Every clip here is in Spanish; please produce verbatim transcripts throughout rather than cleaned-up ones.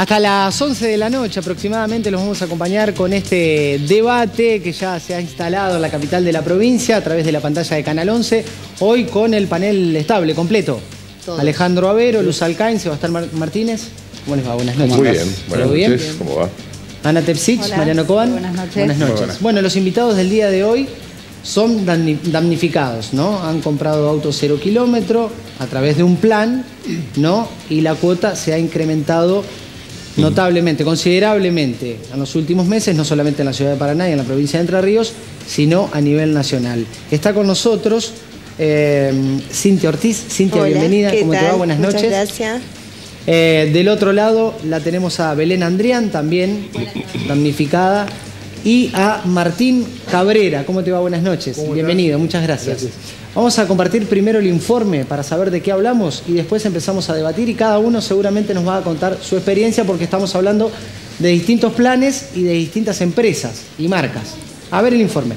Hasta las once de la noche aproximadamente los vamos a acompañar con este debate que ya se ha instalado en la capital de la provincia a través de la pantalla de Canal once. Hoy con el panel estable, completo. Todos. Alejandro Avero, Luz Alcaín, Sebastián Martínez. ¿Cómo les va? Buenas noches. Muy bien. Buenas ¿Todo noches. bien? ¿Cómo va? Ana Tepsich, Hola. Mariano Coban. Buenas noches. Buenas noches. Buenas. Bueno, los invitados del día de hoy son damnificados, ¿no? Han comprado autos cero kilómetro a través de un plan, ¿no? Y la cuota se ha incrementado notablemente, considerablemente en los últimos meses, no solamente en la ciudad de Paraná y en la provincia de Entre Ríos, sino a nivel nacional. Está con nosotros eh, Cintia Ortiz. Cintia, Hola, bienvenida. ¿Cómo tal? te va? Buenas Muchas noches. Gracias. Eh, del otro lado la tenemos a Belén Andrián, también damnificada, y a Martín Cabrera. ¿Cómo te va? Buenas noches. Bienvenido, muchas gracias. gracias. Vamos a compartir primero el informe para saber de qué hablamos y después empezamos a debatir y cada uno seguramente nos va a contar su experiencia porque estamos hablando de distintos planes y de distintas empresas y marcas. A ver el informe.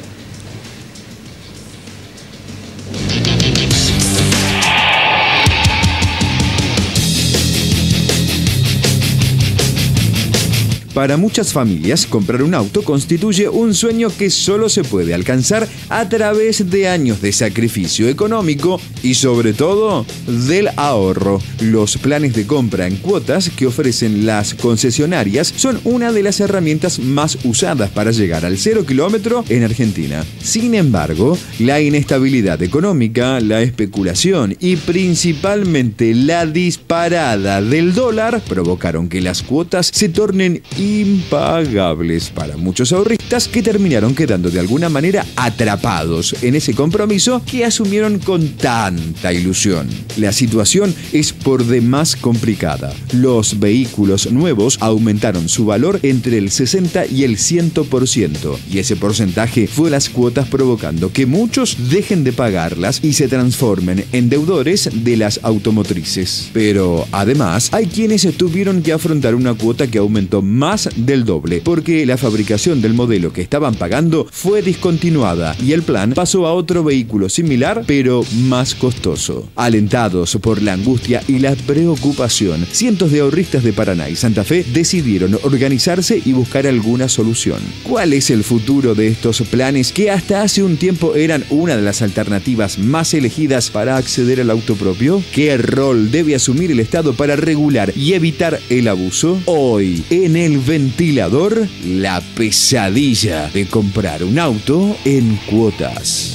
Para muchas familias, comprar un auto constituye un sueño que solo se puede alcanzar a través de años de sacrificio económico y sobre todo del ahorro. Los planes de compra en cuotas que ofrecen las concesionarias son una de las herramientas más usadas para llegar al cero kilómetro en Argentina. Sin embargo, la inestabilidad económica, la especulación y principalmente la disparada del dólar provocaron que las cuotas se tornen impagables para muchos ahorristas que terminaron quedando de alguna manera atrapados en ese compromiso que asumieron con tanta ilusión. La situación es por demás complicada. Los vehículos nuevos aumentaron su valor entre el sesenta y el cien por ciento y ese porcentaje fue las cuotas provocando que muchos dejen de pagarlas y se transformen en deudores de las automotrices. Pero además hay quienes tuvieron que afrontar una cuota que aumentó más del doble, porque la fabricación del modelo que estaban pagando fue discontinuada y el plan pasó a otro vehículo similar, pero más costoso. Alentados por la angustia y la preocupación, cientos de ahorristas de Paraná y Santa Fe decidieron organizarse y buscar alguna solución. ¿Cuál es el futuro de estos planes que hasta hace un tiempo eran una de las alternativas más elegidas para acceder al auto propio? ¿Qué rol debe asumir el Estado para regular y evitar el abuso? Hoy, en el ventilador, la pesadilla de comprar un auto en cuotas.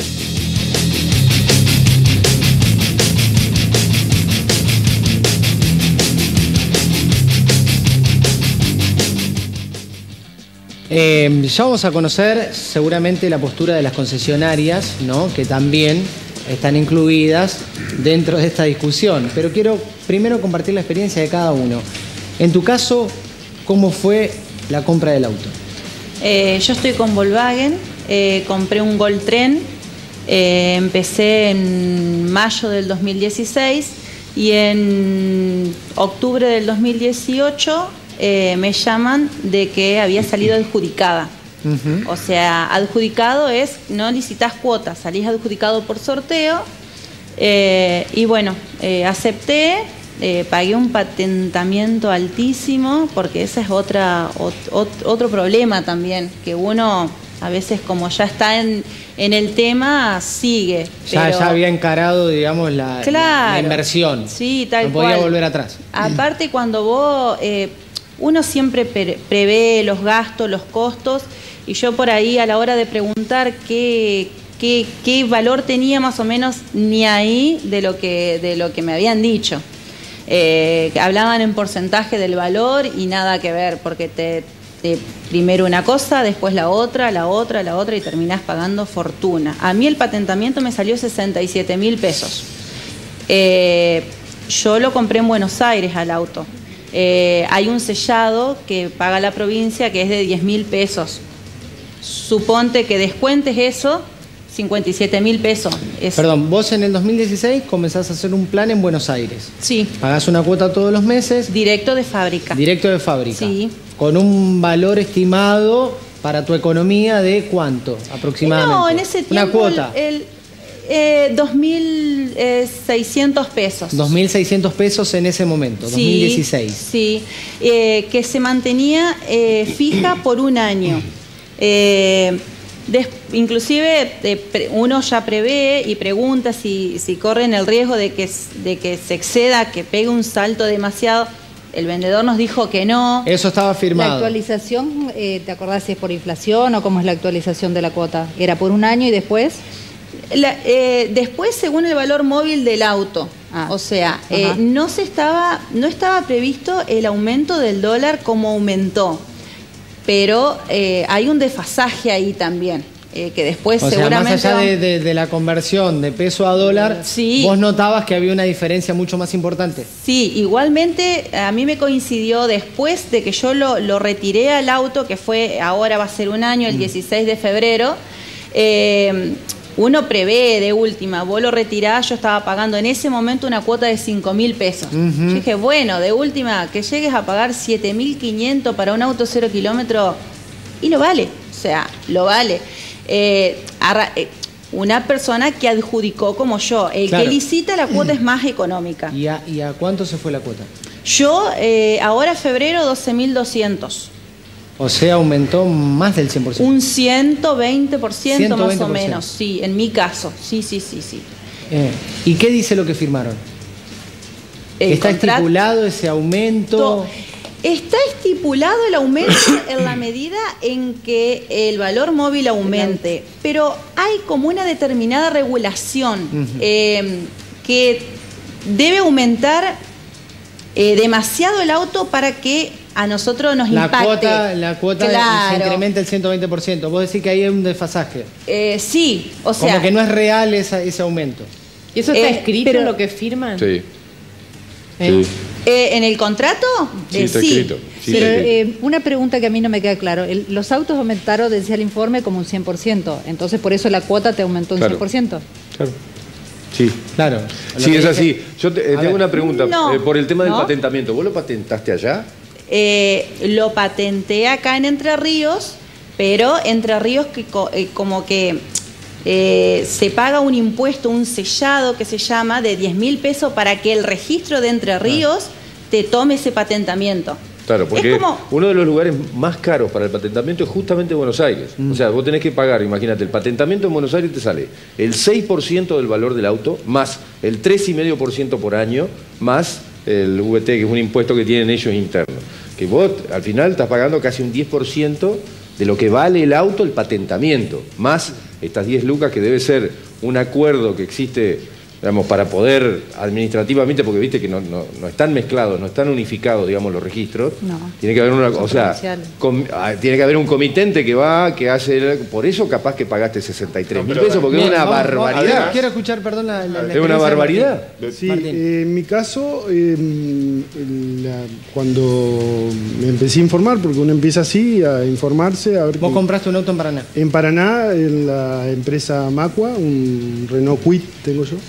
Eh, ya vamos a conocer seguramente la postura de las concesionarias, ¿no? Que también están incluidas dentro de esta discusión. Pero quiero primero compartir la experiencia de cada uno. En tu caso, ¿cómo fue la compra del auto? Eh, yo estoy con Volkswagen, eh, compré un Gol Tren, eh, empecé en mayo del dos mil dieciséis y en octubre del dos mil dieciocho eh, me llaman de que había salido adjudicada. Uh-huh. O sea, adjudicado es, no licitas cuotas, salís adjudicado por sorteo eh, y bueno, eh, acepté. Eh, pagué un patentamiento altísimo porque ese es otra, ot, ot, otro problema también, que uno a veces como ya está en, en el tema, sigue. Ya, pero... ya había encarado, digamos, la, claro, la inversión. Sí, tal no podía cual. volver atrás. Aparte cuando vos, eh, uno siempre pre prevé los gastos, los costos, y yo por ahí a la hora de preguntar qué, qué, qué valor tenía más o menos, ni ahí de lo que, de lo que me habían dicho. Eh, hablaban en porcentaje del valor y nada que ver, porque te, te primero una cosa, después la otra, la otra, la otra y terminás pagando fortuna. A mí el patentamiento me salió sesenta y siete mil pesos. Eh, yo lo compré en Buenos Aires al auto. Eh, hay un sellado que paga la provincia que es de diez mil pesos. Suponte que descuentes eso, cincuenta y siete mil pesos. Es... Perdón, vos en el dos mil dieciséis comenzás a hacer un plan en Buenos Aires. Sí. Pagás una cuota todos los meses. Directo de fábrica. Directo de fábrica. Sí. Con un valor estimado para tu economía de ¿cuánto aproximadamente? No, en ese tiempo una cuota. El, Eh, dos mil seiscientos pesos. dos mil seiscientos pesos en ese momento, Sí, dos mil dieciséis. Sí, eh, que se mantenía eh, fija por un año. Eh, des, inclusive eh, uno ya prevé y pregunta si, si corren el riesgo de que, de que se exceda, que pegue un salto demasiado. El vendedor nos dijo que no. Eso estaba firmado. La actualización, eh, ¿te acordás si es por inflación o cómo es la actualización de la cuota? ¿Era por un año y después? La, eh, después, según el valor móvil del auto. Ah, o sea, eh, no se estaba, no estaba previsto el aumento del dólar como aumentó. Pero eh, hay un desfasaje ahí también. Eh, que después o sea, seguramente... más allá de, de, de la conversión de peso a dólar, sí. Vos notabas que había una diferencia mucho más importante. Sí, igualmente a mí me coincidió después de que yo lo, lo retiré al auto, que fue, ahora va a ser un año, el dieciséis de febrero, eh, uno prevé de última, vos lo retirás, yo estaba pagando en ese momento una cuota de cinco mil pesos. Uh-huh. Yo dije, bueno, de última, que llegues a pagar siete mil quinientos para un auto cero kilómetro, y lo vale, o sea, lo vale. Eh, eh, una persona que adjudicó como yo, el claro. que licita la cuota es más económica. ¿Y a, y a cuánto se fue la cuota? Yo, eh, ahora febrero, doce mil doscientos. O sea, aumentó más del cien por ciento. Un ciento veinte por ciento ciento veinte por ciento más o menos, sí, en mi caso. Sí, sí, sí, sí. Eh, ¿Y qué dice lo que firmaron? ¿Está estipulado ese aumento? Está estipulado el aumento en la medida en que el valor móvil aumente, pero hay como una determinada regulación uh-huh. eh, que debe aumentar eh, demasiado el auto para que a nosotros nos la impacte. Cuota, la cuota claro. se incrementa el ciento veinte por ciento. Vos decís que ahí hay un desfasaje. Eh, sí, o sea... Como que no es real esa, ese aumento. ¿Y eso está eh, escrito pero, en lo que firman? Sí. ¿Eh? sí. Eh, ¿En el contrato? Sí, eh, está sí. escrito. Sí, Pero está eh, una pregunta que a mí no me queda claro. El, los autos aumentaron, decía el informe, como un cien por ciento. Entonces, por eso la cuota te aumentó un claro. cien por ciento. Claro. Sí. Claro. Sí, es así. Yo te, eh, tengo ver. una pregunta. No, eh, por el tema del no. patentamiento. ¿Vos lo patentaste allá? Eh, lo patenté acá en Entre Ríos, pero Entre Ríos que, eh, como que eh, se paga un impuesto, un sellado que se llama, de diez mil pesos para que el registro de Entre Ríos te tome ese patentamiento. Claro, porque como... uno de los lugares más caros para el patentamiento es justamente Buenos Aires. Mm. O sea, vos tenés que pagar, imagínate, el patentamiento en Buenos Aires te sale el seis por ciento del valor del auto, más el tres coma cinco por ciento por año, más el V T, que es un impuesto que tienen ellos internos. Que vos al final estás pagando casi un diez por ciento de lo que vale el auto, el patentamiento, más estas diez lucas que debe ser un acuerdo que existe, digamos, para poder administrativamente, porque viste que no, no, no están mezclados, no están unificados, digamos, los registros. No. Tiene que haber una, o sea, com, tiene que haber un comitente que va, que hace, por eso capaz que pagaste sesenta y tres mil pesos, porque Bien, es una vamos, barbaridad. Vamos, quiero escuchar, perdón, la, la, la es una barbaridad. Sí, eh, en mi caso, eh, la, cuando me empecé a informar, porque uno empieza así a informarse. A ver ¿Vos que, compraste un auto en Paraná? En Paraná, en la empresa Macua, un Renault Kwid tengo yo.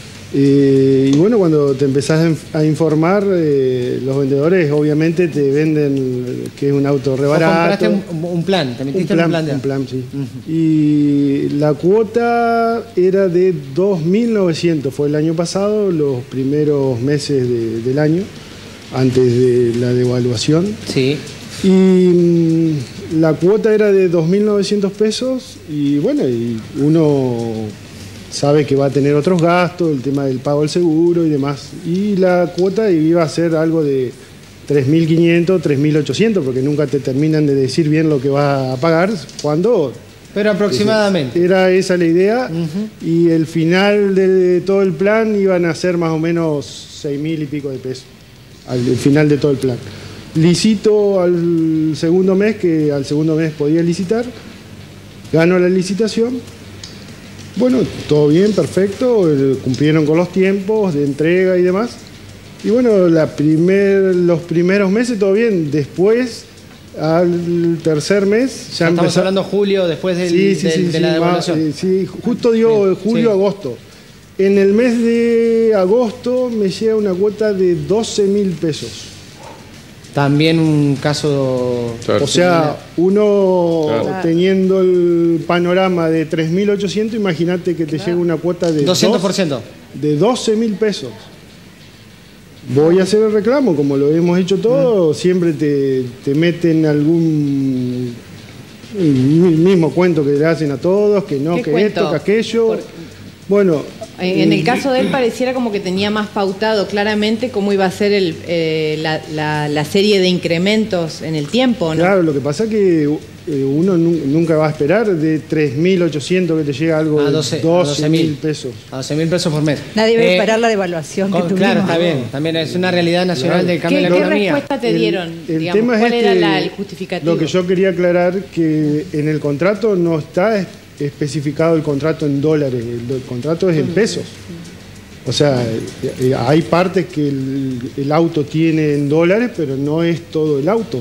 Eh, y bueno, cuando te empezás a informar, eh, los vendedores obviamente te venden que es un auto re barato. Vos compraste un, un plan, te metiste un plan, en un plan de... Un plan, sí. Uh-huh. Y la cuota era de dos mil novecientos, fue el año pasado, los primeros meses de, del año, antes de la devaluación. Sí. Y mmm, la cuota era de dos mil novecientos pesos y bueno, y uno... sabe que va a tener otros gastos, el tema del pago del seguro y demás. Y la cuota iba a ser algo de tres mil quinientos, tres mil ochocientos, porque nunca te terminan de decir bien lo que vas a pagar cuando... Pero aproximadamente. Era esa la idea. Uh-huh. Y el final de todo el plan iban a ser más o menos seis mil y pico de pesos. Al final de todo el plan. Licito al segundo mes, que al segundo mes podía licitar. Gano la licitación. Bueno, todo bien, perfecto, cumplieron con los tiempos de entrega y demás. Y bueno, la primer, los primeros meses todo bien, después, al tercer mes... Ya, ya estamos empezó... hablando julio, después del, sí, sí, del, sí, de sí, la devaluación. Eh, sí, justo dio bien, julio, sí. agosto. En el mes de agosto me llega una cuota de doce mil pesos. también un caso... Claro. O sea, uno Claro. teniendo el panorama de tres mil ochocientos, imagínate que te llega una cuota de doscientos por ciento. dos- de doce mil pesos. Voy a hacer el reclamo, como lo hemos hecho todos, siempre te, te meten algún el mismo cuento que le hacen a todos, que no, ¿Qué que cuento? esto, que aquello. Por- Bueno, En en el y- caso de él pareciera como que tenía más pautado claramente cómo iba a ser el, eh, la, la- la serie de incrementos en el tiempo, ¿no? Claro, lo que pasa es que eh, uno nu- nunca va a esperar de tres mil ochocientos que te llega algo A de doce, a doce mil mil pesos. A doce mil pesos por mes. Nadie va a Eh, esperar la devaluación que con- tuvimos. Claro, está bien. También es una realidad nacional Claro. del cambio ¿Qué, de la qué economía. respuesta te El- dieron? el digamos? tema es ¿Cuál este, era la- el justificativo? Lo que yo quería aclarar, que en el contrato no está es- especificado el contrato en dólares, el, el contrato es en pesos. O sea, eh, eh, hay partes que el, el auto tiene en dólares, pero no es todo el auto.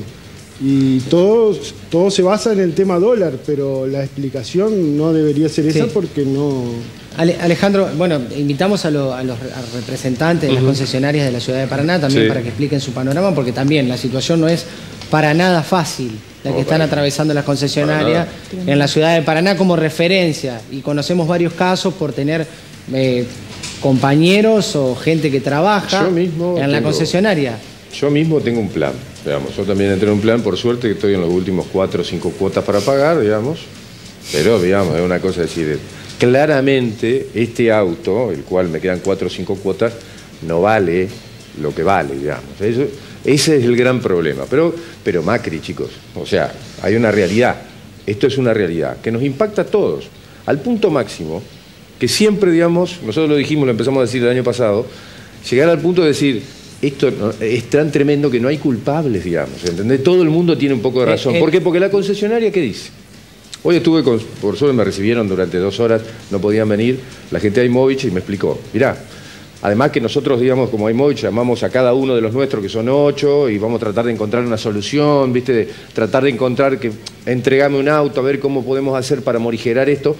Y todo, todo se basa en el tema dólar, pero la explicación no debería ser esa Sí. porque no... Ale- Alejandro, bueno, invitamos a, lo- a los re- a representantes de las concesionarias de la ciudad de Paraná también Sí. para que expliquen su panorama, porque también la situación no es para nada fácil la que No, están para- atravesando las concesionarias para en la ciudad de Paraná como referencia. Y conocemos varios casos por tener eh, compañeros o gente que trabaja Yo mismo en la tengo- concesionaria. Yo mismo tengo un plan, digamos. Yo también entré en un plan, por suerte que estoy en los últimos cuatro o cinco cuotas para pagar, digamos. Pero, digamos, es una cosa decir, claramente este auto, el cual me quedan cuatro o cinco cuotas, no vale lo que vale, digamos. Eso, ese es el gran problema. Pero, pero Macri, chicos, o sea, hay una realidad. Esto es una realidad que nos impacta a todos, al punto máximo, que siempre, digamos, nosotros lo dijimos, lo empezamos a decir el año pasado, llegar al punto de decir, esto no- es tan tremendo que no hay culpables, digamos, ¿entendés? Todo el mundo tiene un poco de razón. Eh, eh, ¿Por qué? Porque la concesionaria, ¿qué dice? Hoy estuve con, por suerte me recibieron durante dos horas, no podían venir, la gente de Imovich y me explicó, mirá, además que nosotros, digamos, como Imovich, llamamos a cada uno de los nuestros, que son ocho, y vamos a tratar de encontrar una solución, ¿viste? De tratar de encontrar que, entregame un auto, a ver cómo podemos hacer para morigerar esto.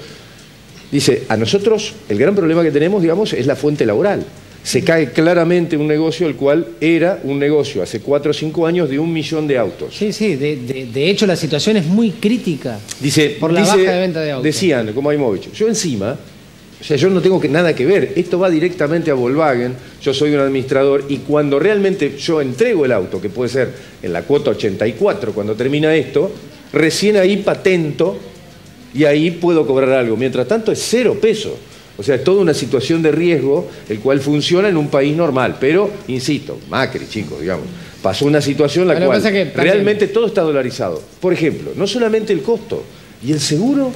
Dice, a nosotros el gran problema que tenemos, digamos, es la fuente laboral. Se cae claramente un negocio el cual era un negocio hace cuatro o cinco años de un millón de autos. Sí, sí, de, de- de hecho la situación es muy crítica. Dice, Por la dice- baja de venta de autos. Decían, como Imovich, yo encima, o sea, yo no tengo que, nada que ver, esto va directamente a Volkswagen, yo soy un administrador y cuando realmente yo entrego el auto, que puede ser en la cuota ochenta y cuatro, cuando termina esto, recién ahí patento y ahí puedo cobrar algo. Mientras tanto es cero pesos. O sea, es toda una situación de riesgo, el cual funciona en un país normal. Pero, insisto, Macri, chicos, digamos, pasó una situación en la Pero lo que cual pasa es que también- realmente todo está dolarizado. Por ejemplo, no solamente el costo, y el seguro,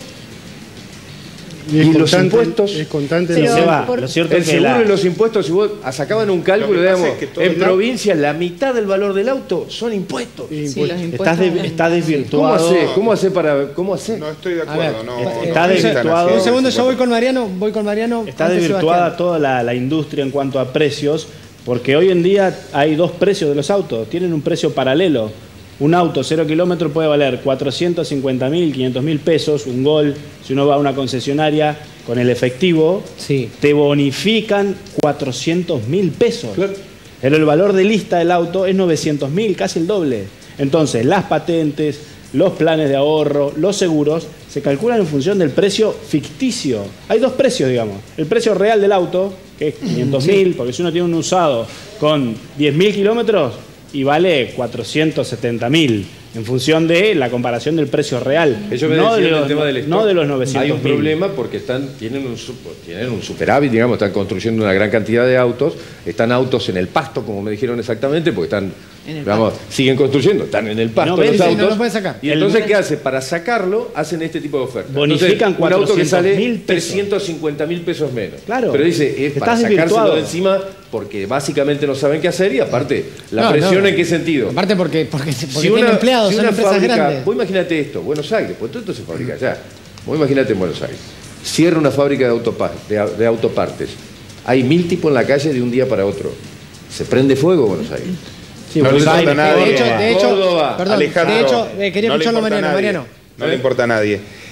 Y, es ¿Y los constante- impuestos? Es constante. Pero- la- Seba, por- lo cierto el es que seguro la- y los impuestos, si vos sacaban un cálculo, Lo que pasa digamos, es que todo en el- provincia la mitad del valor del auto son impuestos. y Sí, impuestos. los impuestos. Estás, de- está ¿Cómo desvirtuado. hace? ¿Cómo hace para.? ¿Cómo hace? No estoy de A ver, acuerdo, no. está no, desvirtuado. no están haciendo Un segundo, yo voy eso. con Mariano, voy con Mariano. Está antes desvirtuada Sebastián. toda la, la industria en cuanto a precios, porque hoy en día hay dos precios de los autos, tienen un precio paralelo. Un auto cero kilómetros puede valer cuatrocientos cincuenta mil, quinientos mil pesos, un Gol, si uno va a una concesionaria con el efectivo, Sí. te bonifican cuatrocientos mil pesos. Claro. Pero el valor de lista del auto es novecientos mil, casi el doble. Entonces, las patentes, los planes de ahorro, los seguros, se calculan en función del precio ficticio. Hay dos precios, digamos. El precio real del auto, que es quinientos mil, porque si uno tiene un usado con diez mil kilómetros y vale cuatrocientos setenta mil, en función de la comparación del precio real. Ellos me no, de decían los, el tema del stock. no de los novecientos Hay mil. un problema porque están, tienen, un, su- tienen un superávit, digamos, están construyendo una gran cantidad de autos, están autos en el pasto, como me dijeron exactamente, porque están, En el digamos, siguen construyendo, están en el pasto No los vencen, autos. no los pueden sacar. Y entonces, ¿qué hace? Para sacarlo, hacen este tipo de ofertas. Bonifican Entonces, un auto que cuatrocientos sale mil pesos. trescientos cincuenta mil pesos menos. Claro. Pero dice, es para Estás sacárselo desvirtuado. de encima porque básicamente no saben qué hacer y aparte, la No, presión no. en qué sentido. Aparte porque, porque, porque Si tienen una- empleados, si son una empresas fábrica- grandes. Vos imagínate esto, Buenos Aires, pues todo esto se fabrica allá. Vos imagínate en Buenos Aires. Cierra una fábrica de, autopa- de, au- de autopartes. Hay mil tipos en la calle de un día para otro. Se prende fuego Buenos Aires. Sí, No le Buenos importa Aires, a nadie. De hecho, de hecho, Córdoba, perdón, Alejandro, de hecho, eh, quería no le escucharlo a importa a Mariano. nadie. Mariano. No le importa a nadie.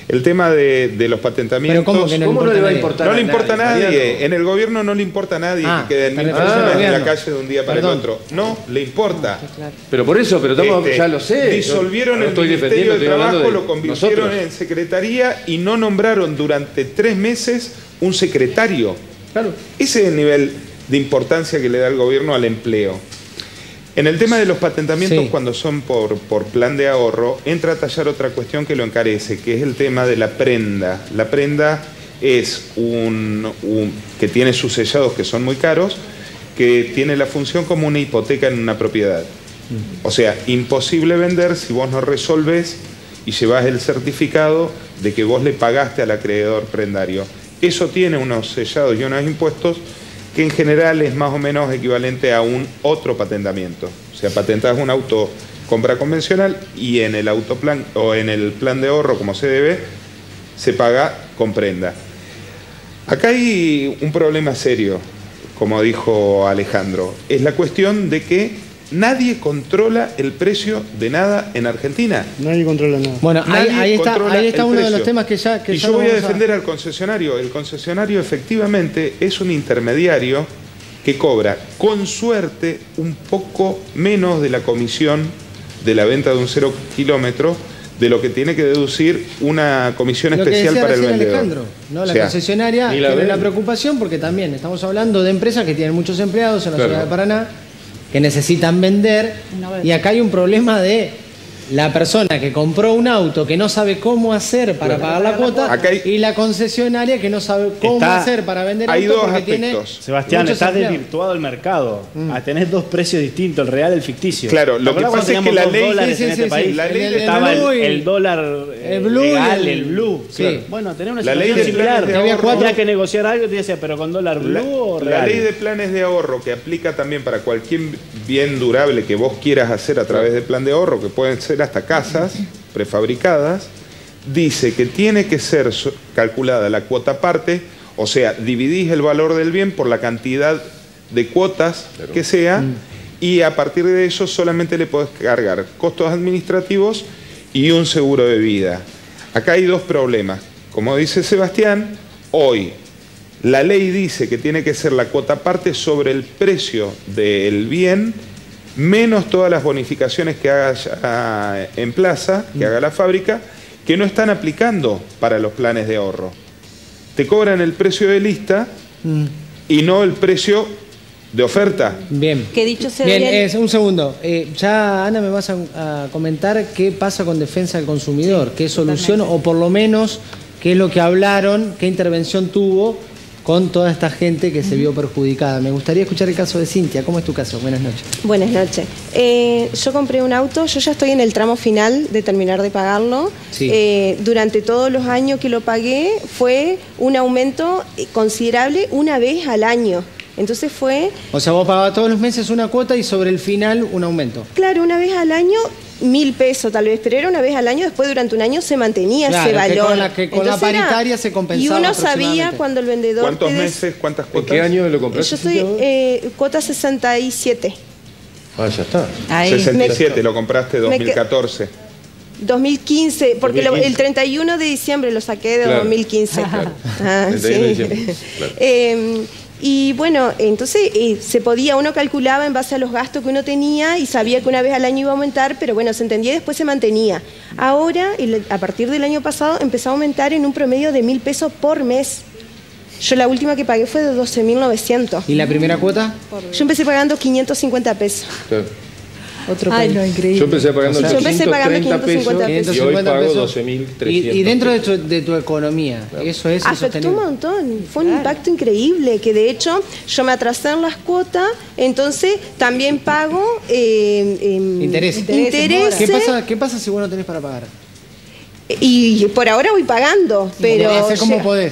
El tema de, de los patentamientos... ¿Pero cómo que no, ¿Cómo no le va a importar No a le importa a nadie. nadie? En el gobierno no le importa a nadie Ah, que queden mil ah, personas en la gobierno. calle de un día para Perdón. el otro. No, le importa. Pero por eso, pero estamos, Este, ya lo sé. Disolvieron Yo no el estoy Ministerio defendiendo, de estoy hablando Trabajo, de lo convirtieron nosotros. en secretaría y no nombraron durante tres meses un secretario. Claro. Ese es el nivel de importancia que le da el gobierno al empleo. En el tema de los patentamientos, Sí. cuando son por, por plan de ahorro, entra a tallar otra cuestión que lo encarece, que es el tema de la prenda. La prenda es un, un que tiene sus sellados que son muy caros, que tiene la función como una hipoteca en una propiedad. O sea, imposible vender si vos no resolvés y llevás el certificado de que vos le pagaste al acreedor prendario. Eso tiene unos sellados y unos impuestos que en general es más o menos equivalente a un otro patentamiento. O sea, patentás un auto compra convencional y en el autoplan o en el plan de ahorro, como se debe, se paga con prenda. Acá hay un problema serio, como dijo Alejandro. Es la cuestión de que nadie controla el precio de nada en Argentina. Nadie controla nada. Bueno, ahí, Nadie ahí está, controla ahí está el uno de los precio. temas que ya... Que y ya yo lo voy a vamos defender al concesionario. El concesionario efectivamente es un intermediario que cobra con suerte un poco menos de la comisión de la venta de un cero kilómetro de lo que tiene que deducir una comisión Lo que especial decía para el recién vendedor. Alejandro, ¿no? La O sea, concesionaria ni la tiene ven. una preocupación porque también estamos hablando de empresas que tienen muchos empleados en la Claro. ciudad de Paraná, que necesitan vender, No ven. y acá hay un problema de la persona que compró un auto que no sabe cómo hacer para pagar la cuota Acá hay- y la concesionaria que no sabe cómo Está- hacer para vender hay auto dos porque tiene aspectos. Sebastián, muchos está empleados. desvirtuado el mercado. A tener dos precios distintos, el real y el ficticio. Claro, lo ¿Te que acordás pasa es cuando que la teníamos dos ley- dólares sí, en sí, este sí, país? sí, la ley del Estaba el, blue y- el dólar eh, el blue y legal, el- el blue. sí. Claro. Bueno, tenía una La situación ley de similar. planes de Había ahorro- Tenía que negociar algo y te decía, pero con dólar blue La, o la real. ley de planes de ahorro que aplica también para cualquier bien durable que vos quieras hacer a través de plan de ahorro, que pueden ser hasta casas prefabricadas, dice que tiene que ser so- calculada la cuota parte, o sea, dividís el valor del bien por la cantidad de cuotas que sea, y a partir de eso solamente le podés cargar costos administrativos y un seguro de vida. Acá hay dos problemas. Como dice Sebastián, hoy la ley dice que tiene que ser la cuota parte sobre el precio del bien, menos todas las bonificaciones que haga ya en plaza, que haga la fábrica, que no están aplicando para los planes de ahorro. Te cobran el precio de lista y no el precio de oferta. Bien. Que dicho sea Bien, bien- es, un segundo. Eh, ya, Ana, me vas a, a comentar qué pasa con defensa del consumidor, qué solución, o por lo menos qué es lo que hablaron, qué intervención tuvo con toda esta gente que se vio perjudicada. Me gustaría escuchar el caso de Cintia. ¿Cómo es tu caso? Buenas noches. Buenas noches. Eh, yo compré un auto, yo ya estoy en el tramo final de terminar de pagarlo. Sí. Eh, durante todos los años que lo pagué fue un aumento considerable una vez al año. Entonces fue, O sea, vos pagabas todos los meses una cuota y sobre el final un aumento. claro, una vez al año mil pesos tal vez, pero era una vez al año, después durante un año se mantenía Claro, ese que valor. con la- que con la Entonces era- paritaria se compensaba Y uno sabía aproximadamente. cuando el vendedor... ¿Cuántos te des- meses, cuántas ¿En cuotas? qué año lo Yo compraste? soy eh, cuota sesenta y siete. Ah, ya está. Ahí. sesenta y siete, lo compraste Me dos que- mil catorce. dos mil quince, porque lo- dos mil quince. el treinta y uno de diciembre lo saqué de Claro. dos mil quince. Claro. Ah, treinta y uno de sí. diciembre, claro. Eh, y bueno, entonces eh, se podía, uno calculaba en base a los gastos que uno tenía y sabía que una vez al año iba a aumentar, pero bueno, se entendía y después se mantenía. Ahora, el- a partir del año pasado, empezó a aumentar en un promedio de mil pesos por mes. Yo la última que pagué fue de doce mil novecientos. ¿Y la primera cuota? Yo empecé pagando quinientos cincuenta pesos. Claro. Otro Ay, país. no, increíble. Yo empecé pagando Yo empecé pagando quinientos treinta pesos quinientos y hoy cincuenta pago pesos. doce mil trescientos. Y, y dentro de tu, de tu economía, eso es Afectó un insostenible. montón, fue un impacto increíble, que de hecho yo me atrasé en las cuotas, entonces también pago eh, em, Interés. intereses, ¿Qué pasa, ¿Qué pasa si vos no tenés para pagar? y por ahora voy pagando, pero... Hacés como llega- podés.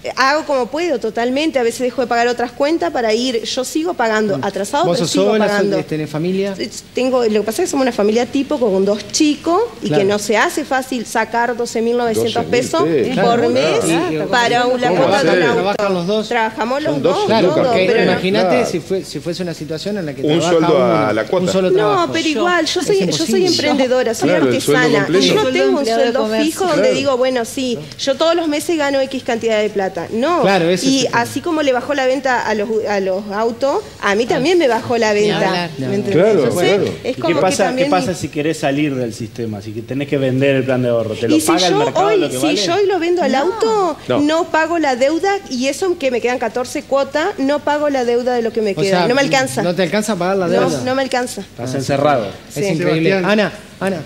hago como puedo totalmente, a veces dejo de pagar otras cuentas para ir, yo sigo pagando, atrasado, ¿Vos pero sos sigo sola, pagando. tenés familia? Tengo, lo que pasa es que somos una familia tipo con dos chicos y Claro. que no se hace fácil sacar doce mil novecientos doce mil pesos pesos, por claro, mes claro. para la ¿Cómo cuota de un hacer? auto. ¿Trabajan los dos? Trabajamos los Son dos, dos, Claro, todo, porque pero no- imagínate Claro. si, fue, si fuese una situación en la que Un trabaja sueldo uno, a la cuota. un solo No, trabajo. pero igual, yo soy, yo soy imposible. emprendedora, soy Claro, el sueldo artesana. completo. Y yo no Sueldo tengo un empleado de sueldo comercio. fijo donde Claro. digo, bueno, sí, yo todos los meses gano X cantidad de plata. No. Claro, ese es y el tema. así como le bajó la venta a los, a los autos, a mí también me bajó la venta. hablar. ¿Me Ni entendés? Claro, Entonces, claro. es ¿Y como qué pasa, que también... qué pasa si querés salir del sistema? Si que tenés que vender el plan de ahorro, ¿te lo Y si paga el yo mercado hoy, lo que si vale? yo hoy lo vendo al auto, No. no. pago la deuda y eso que me quedan catorce cuotas, no pago la deuda de lo que me O queda. sea, no me alcanza. No te alcanza a pagar la No, deuda. no me alcanza. Estás encerrado. Es Sí. increíble. Sebastián. Ana, Ana,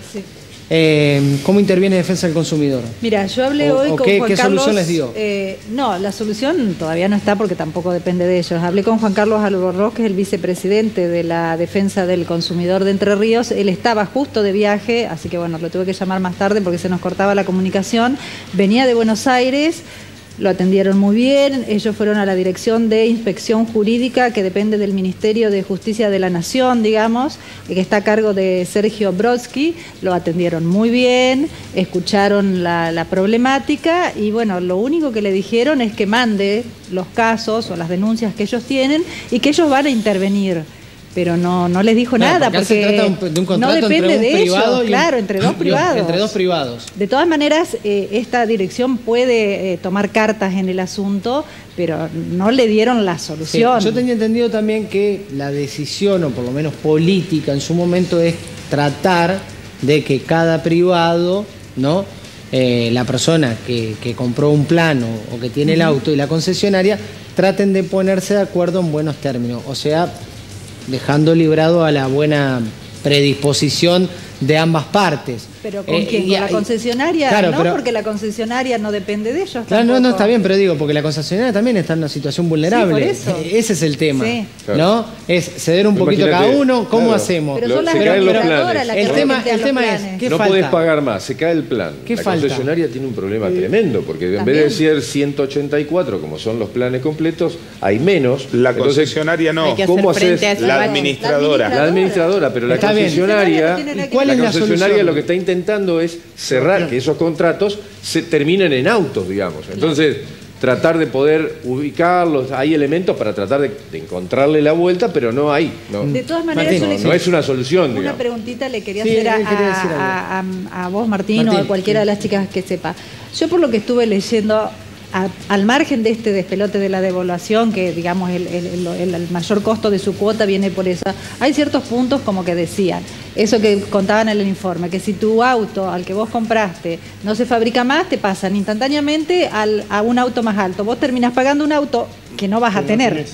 eh, ¿cómo interviene Defensa del Consumidor? Mira, yo hablé O- hoy o con qué- Juan qué Carlos. solución les dio? eh, no, la solución todavía no está porque tampoco depende de ellos. Hablé con Juan Carlos Albornoz, que es el vicepresidente de la Defensa del Consumidor de Entre Ríos. Él estaba justo de viaje, así que bueno, lo tuve que llamar más tarde porque se nos cortaba la comunicación. Venía de Buenos Aires. Lo atendieron muy bien, ellos fueron a la Dirección de Inspección Jurídica, que depende del Ministerio de Justicia de la Nación, digamos, que está a cargo de Sergio Brodsky. Lo atendieron muy bien, escucharon la, la problemática y bueno, lo único que le dijeron es que mande los casos o las denuncias que ellos tienen y que ellos van a intervenir. Pero no, no les dijo Claro, nada porque se porque trata un- de un no contrato depende entre un de privado ellos, y un- claro, entre dos privados. Entre dos privados. De todas maneras, eh, esta dirección puede eh, tomar cartas en el asunto, pero no le dieron la Sí, solución. yo tenía entendido también que la decisión, o por lo menos política en su momento, es tratar de que cada privado, ¿no? Eh, la persona que, que compró un plan o, o que tiene el auto y la concesionaria, traten de ponerse de acuerdo en buenos términos. O sea, dejando librado a la buena predisposición de ambas partes. Pero ¿con Eh, quién? y- ¿Con la y- concesionaria? Claro, no, pero- porque la concesionaria no depende de ellos. Claro, no, no tampoco. está bien, pero digo, porque la concesionaria también está en una situación vulnerable. Sí, por eso. Eh, Ese es el tema, Sí. ¿no? Es ceder un poquito Imagínate, cada uno, ¿cómo claro. hacemos? Pero Lo- son las se caen los operadoras planes. las que El tema, replantean el los tema es, planes. ¿qué no falta? podés pagar más, se cae el plan. ¿Qué la falta? concesionaria tiene un problema tremendo, porque en vez de También. ser ciento ochenta y cuatro, como son los planes completos, hay menos. La Entonces, concesionaria no. Hay que ¿cómo hacer frente haces? a ese La bache. administradora. La administradora, pero la Está bien. concesionaria, La concesionaria no tiene ¿Cuál la es la concesionaria solución? lo que está intentando es cerrar, que esos contratos se terminen en autos, digamos. Entonces, tratar de poder ubicarlos, hay elementos para tratar de, de encontrarle la vuelta, pero no hay. No, De todas maneras, Martín, yo le no, no es una solución, Una digamos. preguntita le quería Sí, hacer a, él quería decir algo. a- a- a vos, Martín, Martín, o a cualquiera de las chicas que sepa. Yo por lo que estuve leyendo, a- al margen de este despelote de la devaluación, que digamos el, el- el- el mayor costo de su cuota viene por eso, hay ciertos puntos como que decían, eso que contaban en el informe, que si tu auto al que vos compraste no se fabrica más, te pasan instantáneamente al- a un auto más alto. Vos terminás pagando un auto que no vas a tener.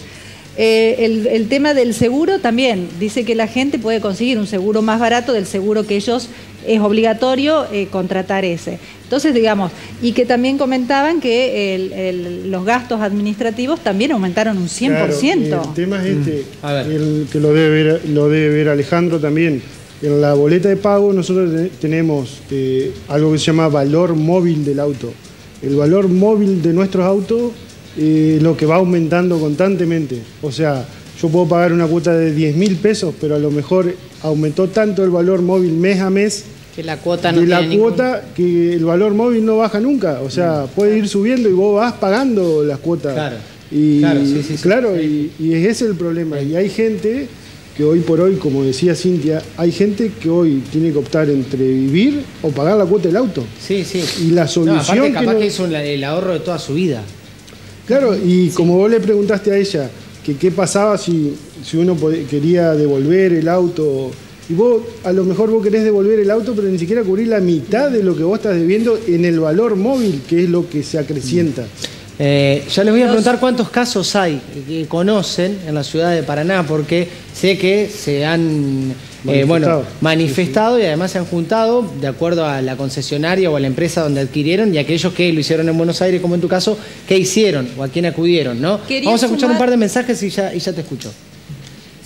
Eh, el, el tema del seguro también, dice que la gente puede conseguir un seguro más barato del seguro que ellos es obligatorio eh, contratar ese. Entonces, digamos, y que también comentaban que el- el- los gastos administrativos también aumentaron un cien por ciento. Claro, el tema es este, A ver. el que lo debe ver, lo debe ver Alejandro también. En la boleta de pago nosotros te- tenemos eh, algo que se llama valor móvil del auto. El valor móvil de nuestros autos eh, lo que va aumentando constantemente. O sea, yo puedo pagar una cuota de diez mil pesos, pero a lo mejor aumentó tanto el valor móvil mes a mes Que la cuota no de la tiene ningún- cuota que el valor móvil no baja nunca. O sea, puede ir subiendo y vos vas pagando las cuotas. Claro. Y, Claro, sí, sí, sí. claro, y, y ese es el problema. Y hay gente que hoy por hoy, como decía Cintia, hay gente que hoy tiene que optar entre vivir o pagar la cuota del auto. Sí, sí. Y la No, solución aparte, que capaz no- que es un- el ahorro de toda su vida. Claro, y como vos le preguntaste a ella que qué pasaba si, si uno pod- quería devolver el auto, y vos a lo mejor vos querés devolver el auto, pero ni siquiera cubrir la mitad de lo que vos estás debiendo en el valor móvil, que es lo que se acrecienta. Eh, ya les voy a preguntar cuántos casos hay que conocen en la ciudad de Paraná, porque sé que se han eh, bueno, Manifestado. manifestado y además se han juntado de acuerdo a la concesionaria o a la empresa donde adquirieron y aquellos que lo hicieron en Buenos Aires, como en tu caso, ¿qué hicieron o a quién acudieron? ¿no? Quería Vamos a escuchar sumar- un par de mensajes y ya, y ya te escucho.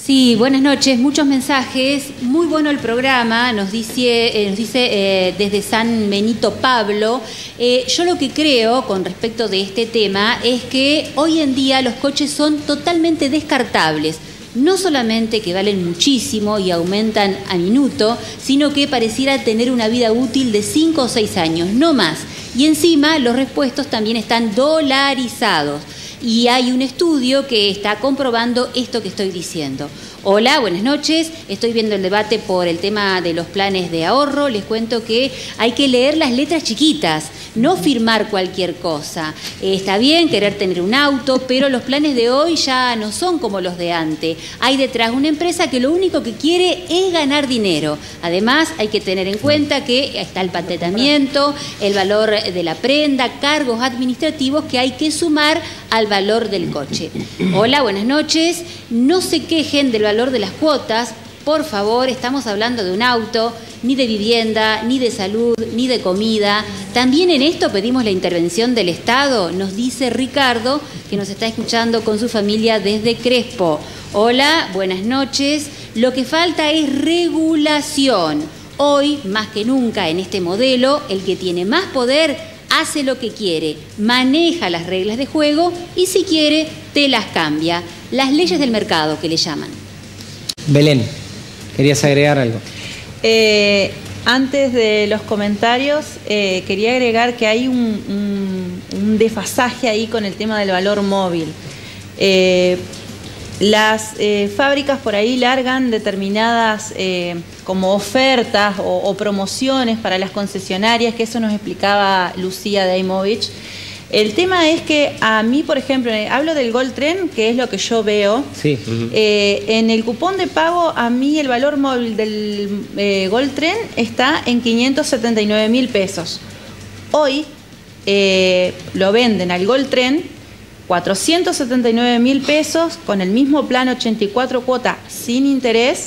Sí, buenas noches, muchos mensajes, muy bueno el programa, nos dice, eh, nos dice eh, desde San Benito Pablo. Eh, yo lo que creo con respecto de este tema es que hoy en día los coches son totalmente descartables. No solamente que valen muchísimo y aumentan a minuto, sino que pareciera tener una vida útil de cinco o seis años, no más. Y encima los repuestos también están dolarizados. Y hay un estudio que está comprobando esto que estoy diciendo. Hola, buenas noches. Estoy viendo el debate por el tema de los planes de ahorro. Les cuento que hay que leer las letras chiquitas, no firmar cualquier cosa. Eh, está bien querer tener un auto, pero los planes de hoy ya no son como los de antes. Hay detrás una empresa que lo único que quiere es ganar dinero. Además, hay que tener en cuenta que está el patentamiento, el valor de la prenda, cargos administrativos que hay que sumar al valor del coche. Hola, buenas noches. No se quejen del valor de las cuotas, por favor, estamos hablando de un auto, ni de vivienda, ni de salud, ni de comida. También en esto pedimos la intervención del Estado, nos dice Ricardo, que nos está escuchando con su familia desde Crespo. Hola, buenas noches. Lo que falta es regulación. Hoy, más que nunca en este modelo, el que tiene más poder hace lo que quiere, maneja las reglas de juego y si quiere, te las cambia. Las leyes del mercado, que le llaman. Belén, ¿querías agregar algo? Eh, antes de los comentarios, eh, quería agregar que hay un, un, un desfasaje ahí con el tema del valor móvil. Eh, las eh, fábricas por ahí largan determinadas eh, como ofertas o, o promociones para las concesionarias, que eso nos explicaba Lucía Daimovich. El tema es que a mí, por ejemplo, hablo del Gold Tren, que es lo que yo veo. Sí. Eh, en el cupón de pago, a mí el valor móvil del eh, Gold Tren está en quinientos setenta y nueve mil pesos. Hoy eh, lo venden al Gold Tren cuatrocientos setenta y nueve mil pesos con el mismo plan ochenta y cuatro cuotas sin interés.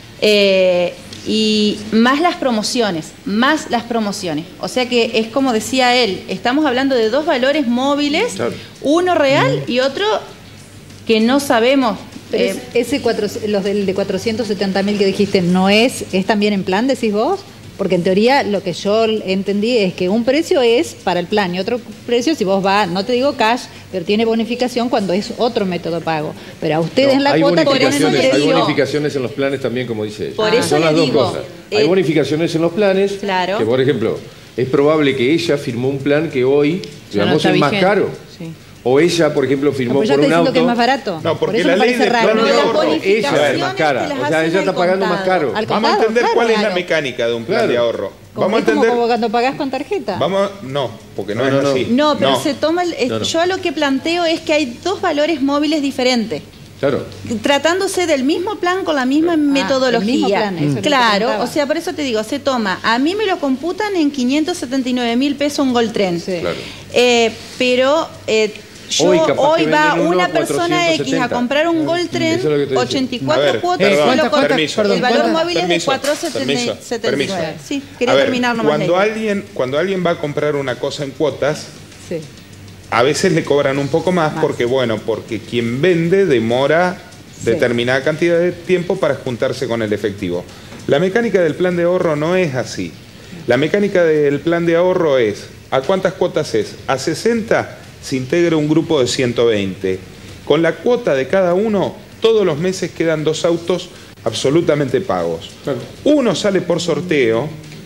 Eh, Y más las promociones, más las promociones. O sea que es como decía él, estamos hablando de dos valores móviles, claro. Uno real y otro que no sabemos. Eh, ese cuatro, los del de cuatrocientos setenta mil que dijiste, ¿no es, es también en plan, decís vos? Porque en teoría lo que yo entendí es que un precio es para el plan y otro precio si vos vas, no te digo cash, pero tiene bonificación cuando es otro método de pago. Pero a ustedes no, la hay cuota bonificaciones, tienen un hay bonificaciones en los planes también, como dice ella. Por eso son las le dos digo, cosas. Eh, hay bonificaciones en los planes, claro. Que por ejemplo, es probable que ella firmó un plan que hoy, digamos, no es más caro. Sí. O ella, por ejemplo, firmó no, por un auto. Que es más barato. No, porque por la ley del plan de ahorro, ella es más cara. O sea, ella está pagando más caro. Vamos a entender cuál es la mecánica de un plan de ahorro. Vamos a entender. Como cuando pagás con tarjeta. Vamos, no, porque no, no es así. No, pero no. se toma. El, no, no. Yo lo que planteo es que hay dos valores móviles diferentes. Claro. Tratándose del mismo plan con la misma ah, metodología. Plan, claro, o sea, por eso te digo, se toma. A mí me lo computan en quinientos setenta y nueve mil pesos un Gold Tren. Sí. Claro. Eh, pero eh, yo hoy, hoy va una persona X a comprar un Gold Tren, ochenta y cuatro cuotas, perdón, y lo permiso, el valor permiso, móvil permiso, es de cuatrocientos setenta y nueve. Sí, quería ver, terminar nomás. Cuando alguien, cuando alguien va a comprar una cosa en cuotas, sí. A veces le cobran un poco más, más. porque, bueno, porque quien vende demora sí. determinada cantidad de tiempo para juntarse con el efectivo. La mecánica del plan de ahorro no es así. La mecánica del plan de ahorro es, ¿a cuántas cuotas es? A sesenta se integra un grupo de ciento veinte. Con la cuota de cada uno, todos los meses quedan dos autos absolutamente pagos. Claro. Uno sale por sorteo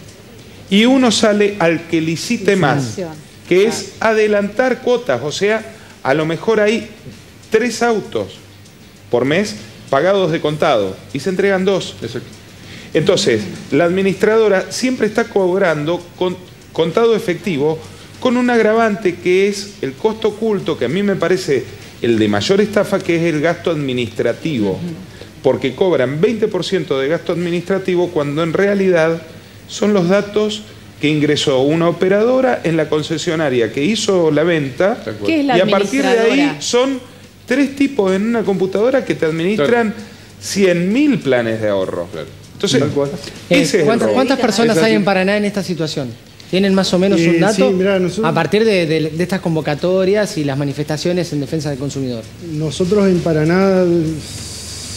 y uno sale al que licite más, que es adelantar cuotas. O sea, a lo mejor hay tres autos por mes pagados de contado y se entregan dos. Exacto. Entonces, la administradora siempre está cobrando con contado efectivo con un agravante que es el costo oculto, que a mí me parece el de mayor estafa, que es el gasto administrativo, porque cobran veinte por ciento de gasto administrativo cuando en realidad son los datos que ingresó una operadora en la concesionaria que hizo la venta. ¿Qué es la y a partir de ahí son tres tipos en una computadora que te administran claro. cien mil planes de ahorro. Claro. Entonces, eh, ese es ¿cuántas, ¿cuántas personas hay en Paraná en esta situación? ¿Tienen más o menos eh, un dato? Sí, mirá, nosotros, a partir de, de, de estas convocatorias y las manifestaciones en defensa del consumidor. Nosotros en Paraná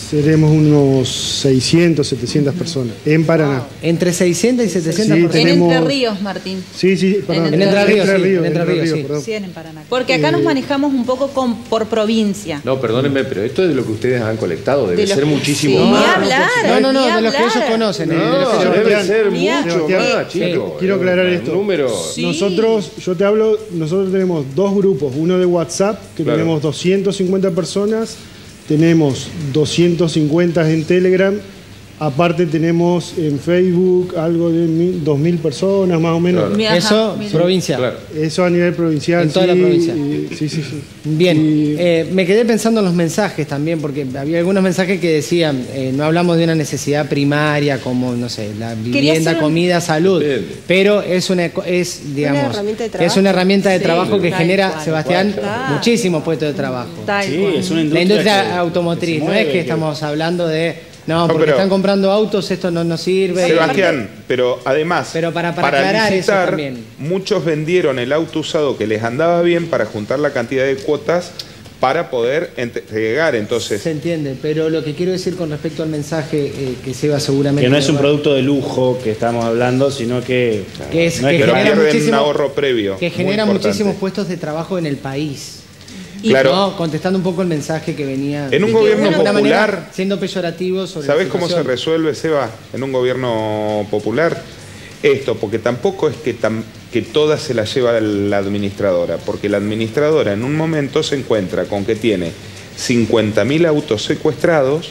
seremos unos seiscientos, setecientas personas en Paraná. Entre seiscientas y setecientas Sí, personas. tenemos- En Entre Ríos, Martín. Sí, sí, perdón. En Entre Ríos, sí, en Entre Entre Ríos, Ríos, sí. perdón. cien en Paraná. Porque acá Eh, nos manejamos un poco con, por provincia. No, perdónenme, pero esto es de lo que ustedes han colectado, debe De lo ser que- muchísimo sí, más. ni hablar. No, no, no, Ni de los que ellos hablar. conocen. eh, de los No, que ellos debe conocen. ser Ni a- mucho Sebastián, más, chicos. quiero aclarar Un esto. número. Sí. Nosotros, yo te hablo, nosotros tenemos dos grupos, uno de WhatsApp, que Claro. tenemos doscientas cincuenta personas, tenemos doscientas cincuenta en Telegram, aparte tenemos en Facebook algo de mil- dos mil personas más o menos. Claro. Ajá, Eso, mira. provincia. Claro. Eso a nivel provincial. En toda sí, la provincia. y- sí, sí, sí. Bien, Y- eh, me quedé pensando en los mensajes también, porque había algunos mensajes que decían, eh, no hablamos de una necesidad primaria como, no sé, la vivienda, hacer un- comida, salud, Depende. pero es una, eco- es, digamos, herramienta de es trabajo. una herramienta de Sí, trabajo que tal genera, cual. Sebastián, Claro. muchísimos puestos de trabajo. Tal Sí, cual. es una La industria, industria que- automotriz, que se no mueve, es que estamos hablando de, no, No, porque pero- están comprando autos, esto no nos sirve. Sebastián, pero además, Pero para- para aclarar eso licitar, también. muchos vendieron el auto usado que les andaba bien para juntar la cantidad de cuotas para poder entregar. Entonces, Se entiende, pero lo que quiero decir con respecto al mensaje eh, que Seba seguramente... Que no es un va- producto de lujo que estamos hablando, sino que... Que es- no es que que pero genera pierden muchísimo- un ahorro previo. que muy genera importante. muchísimos puestos de trabajo en el país. Y Claro. no, contestando un poco el mensaje que venía En un de gobierno alguna manera popular, siendo peyorativo sobre ¿Sabés la cómo se situación. resuelve, Seba, en un gobierno popular? Esto, porque tampoco es que, tam- que toda se la lleva la administradora, porque la administradora en un momento se encuentra con que tiene cincuenta mil autos secuestrados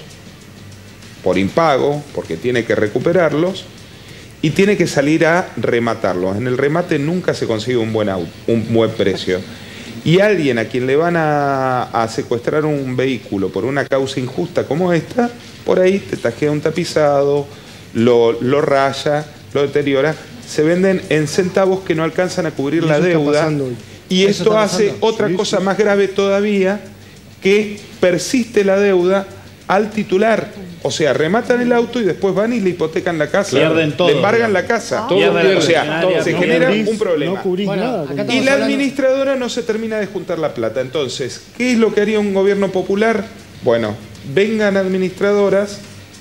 por impago, porque tiene que recuperarlos, y tiene que salir a rematarlos. En el remate nunca se consigue un buen, auto, un buen precio. Y alguien a quien le van a, a secuestrar un vehículo por una causa injusta como esta, por ahí te tajea un tapizado, lo, lo raya, lo deteriora, se venden en centavos que no alcanzan a cubrir Y la eso está deuda. pasando hoy. Y Eso esto está hace pasando. otra Sí, cosa sí. más grave todavía, que persiste la deuda al titular. O sea, rematan el auto y después van y le hipotecan la casa. Pierden todo, Le embargan digamos. la casa. Todo pierde. O sea, Todo se no genera cubrís- un problema. No cubrís Bueno, nada. acá con- estamos Y la hablando- administradora no se termina de juntar la plata. Entonces, ¿qué es lo que haría un gobierno popular? Bueno, vengan administradoras,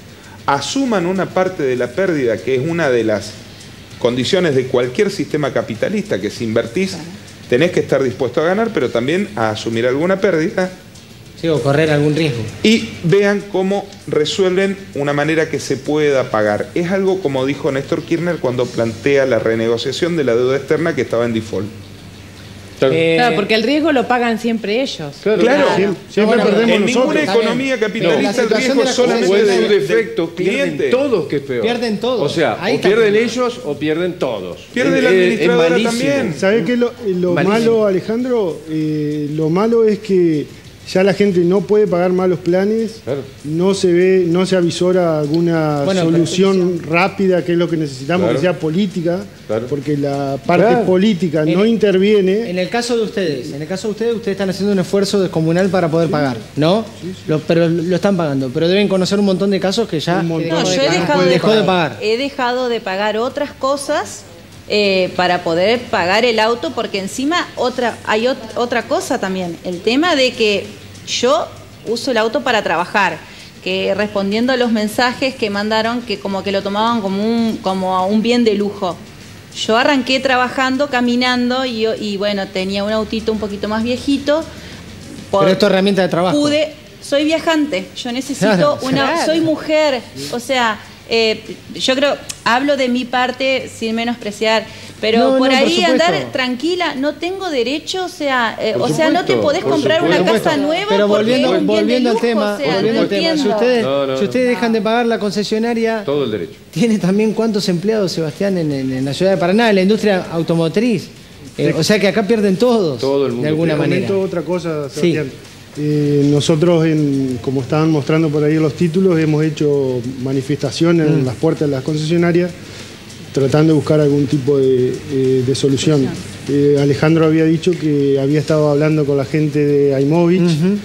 asuman una parte de la pérdida, que es una de las condiciones de cualquier sistema capitalista, que si invertís, tenés que estar dispuesto a ganar, pero también a asumir alguna pérdida. Sí, o correr algún riesgo. Y vean cómo resuelven una manera que se pueda pagar. Es algo como dijo Néstor Kirchner cuando plantea la renegociación de la deuda externa que estaba en default. Claro. Eh, Claro, porque el riesgo lo pagan siempre ellos. Claro. Claro, Siempre, siempre bueno, perdemos en nosotros. ninguna Está bien. economía Pero capitalista la el situación riesgo de la es solamente O en concesión su del- defecto, del pierden cliente. todos, que es peor. Pierden todos. O sea, Ahí o está. pierden ellos o pierden todos. Pierde Es- la es- es administradora malísimo. también. ¿Sabés qué? Lo, lo Malísimo. malo, Alejandro, eh, lo malo es que ya la gente no puede pagar más los planes, Claro. no se ve, no se avisora alguna Bueno, solución rápida, que es lo que necesitamos, Claro. que sea política, Claro. porque la parte Claro. política no En- interviene. En el caso de ustedes, en el caso de ustedes, ustedes están haciendo un esfuerzo descomunal para poder pagar, ¿no? Lo- pero lo están pagando. Pero deben conocer un montón de casos que ya Un montón. No, dejó de yo he pagar. dejado de, Dejó de pagar. He dejado de pagar otras cosas eh, para poder pagar el auto, porque encima otra hay ot- otra cosa también. El tema de que yo uso el auto para trabajar, que respondiendo a los mensajes que mandaron, que como que lo tomaban como un, como un bien de lujo. Yo arranqué trabajando, caminando, y, y bueno, tenía un autito un poquito más viejito. Por- Pero esto es herramienta de trabajo. Pude, soy viajante, yo necesito Claro, una, claro. soy mujer, o sea, eh, yo creo, hablo de mi parte sin menospreciar, pero No, por no, por ahí supuesto. andar tranquila, no tengo derecho, o sea, eh, Por o sea, no te supuesto, podés por comprar supuesto. una Por casa supuesto. nueva Pero porque volviendo, es un bien volviendo de al tema, lujo, o sea, volviendo no al tema. Si entiendo. ustedes, No, no, si ustedes no. dejan de pagar la concesionaria, Todo el derecho. ¿tiene también cuántos empleados, Sebastián, en, en- en la ciudad de Paraná, en la industria automotriz? Eh, o sea que acá pierden todos, Todo el mundo de alguna Te manera. comento otra cosa, Sí. Sebastián. Eh, nosotros, en, como estaban mostrando por ahí en los títulos, hemos hecho manifestaciones en Mm. las puertas de las concesionarias tratando de buscar algún tipo de, eh, de solución. Eh, Alejandro había dicho que había estado hablando con la gente de Aimovich, Ujú.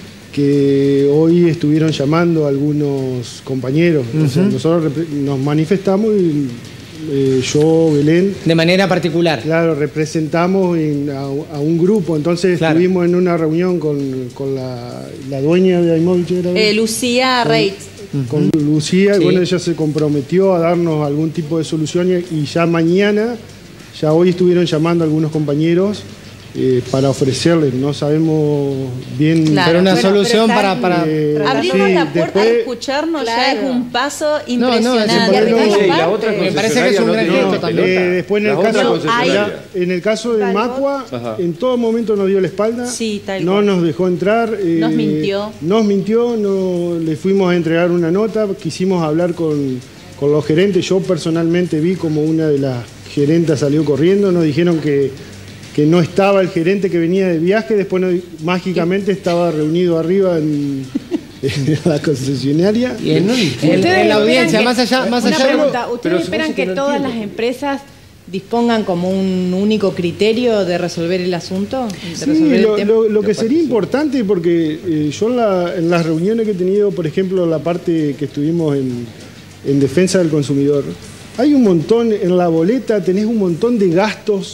que hoy estuvieron llamando a algunos compañeros. O sea, Ujú. nosotros repre- nos manifestamos y eh, yo, Belén, De manera particular. claro, representamos en- a, a un grupo. Entonces Claro. estuvimos en una reunión con, con la, la dueña de Aimovich. ¿era? Eh, Lucía Con- Reitz. uh-huh. con Lucía, sí. y bueno, ella se comprometió a darnos algún tipo de solución y, y ya mañana, ya hoy estuvieron llamando a algunos compañeros eh, para ofrecerles, no sabemos bien... Claro, pero una bueno, solución pero para... para eh, abrirnos sí, la puerta después, a escucharnos claro. ya es un paso impresionante. No, no, no, sí, la otra me parece que es un gran gesto también. Eh, después en el, caso, en el caso de Macua, Ajá. en todo momento nos dio la espalda, sí, tal no cual. nos dejó entrar. Eh, nos mintió. Nos mintió, no, le fuimos a entregar una nota, quisimos hablar con, con los gerentes, yo personalmente vi como una de las gerentes salió corriendo, nos dijeron que... que no estaba el gerente que venía de viaje, después no, mágicamente estaba reunido arriba en, en la concesionaria. Y en, en, en la audiencia, que, más allá, más allá pregunta, ¿ustedes esperan que, que no todas entiendo. las empresas dispongan como un único criterio de resolver el asunto? De sí, resolver lo, el lo, lo que sería importante, porque eh, yo en, la, en las reuniones que he tenido, por ejemplo, la parte que estuvimos en, en defensa del consumidor, hay un montón, en la boleta tenés un montón de gastos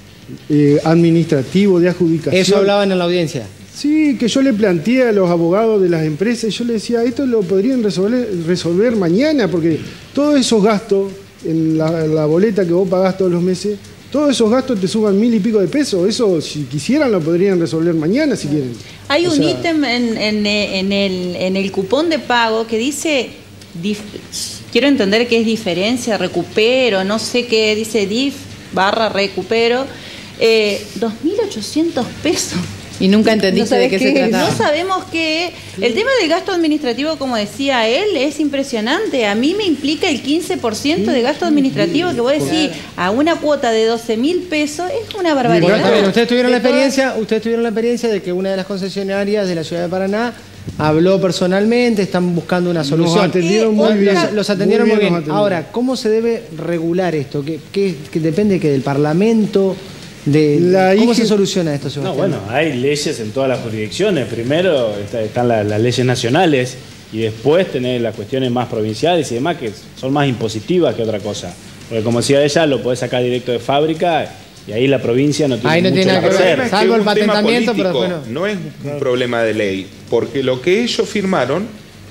Eh, administrativo, de adjudicación. Eso hablaban en la audiencia. Sí, que yo le planteé a los abogados de las empresas, yo le decía, esto lo podrían resolver, resolver mañana, porque todos esos gastos, en la, en la boleta que vos pagás todos los meses, todos esos gastos te suman mil y pico de pesos. Eso, si quisieran, lo podrían resolver mañana, si quieren. Hay o un sea, ítem en, en, en, el, en el cupón de pago que dice, dif, quiero entender que es diferencia, recupero, no sé qué, dice dif barra recupero, Eh, dos mil ochocientos pesos. Y nunca entendiste no de qué, qué se trataba. No sabemos qué. El tema del gasto administrativo, como decía él, es impresionante. A mí me implica el quince por ciento de gasto administrativo que vos decís a una cuota de doce mil pesos, es una barbaridad. Bueno, bien, ustedes tuvieron la experiencia, ustedes tuvieron la experiencia de que una de las concesionarias de la ciudad de Paraná habló personalmente, están buscando una solución. Los atendieron muy bien. Los, los atendieron muy bien. Muy bien. Ahora, ¿cómo se debe regular esto? ¿Qué, qué, qué depende que del Parlamento? De, la ¿Cómo I G... se soluciona esto, Sebastián? No, bueno, hay leyes en todas las jurisdicciones. Primero está, están las, las leyes nacionales y después tenés las cuestiones más provinciales y demás que son más impositivas que otra cosa. Porque como decía ella, lo podés sacar directo de fábrica y ahí la provincia no tiene, ahí no mucho tiene que hacer. Es salvo el patentamiento, pero bueno. No es un problema de ley, porque lo que ellos firmaron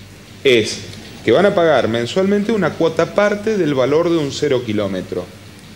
es que van a pagar mensualmente una cuota parte del valor de un cero kilómetro.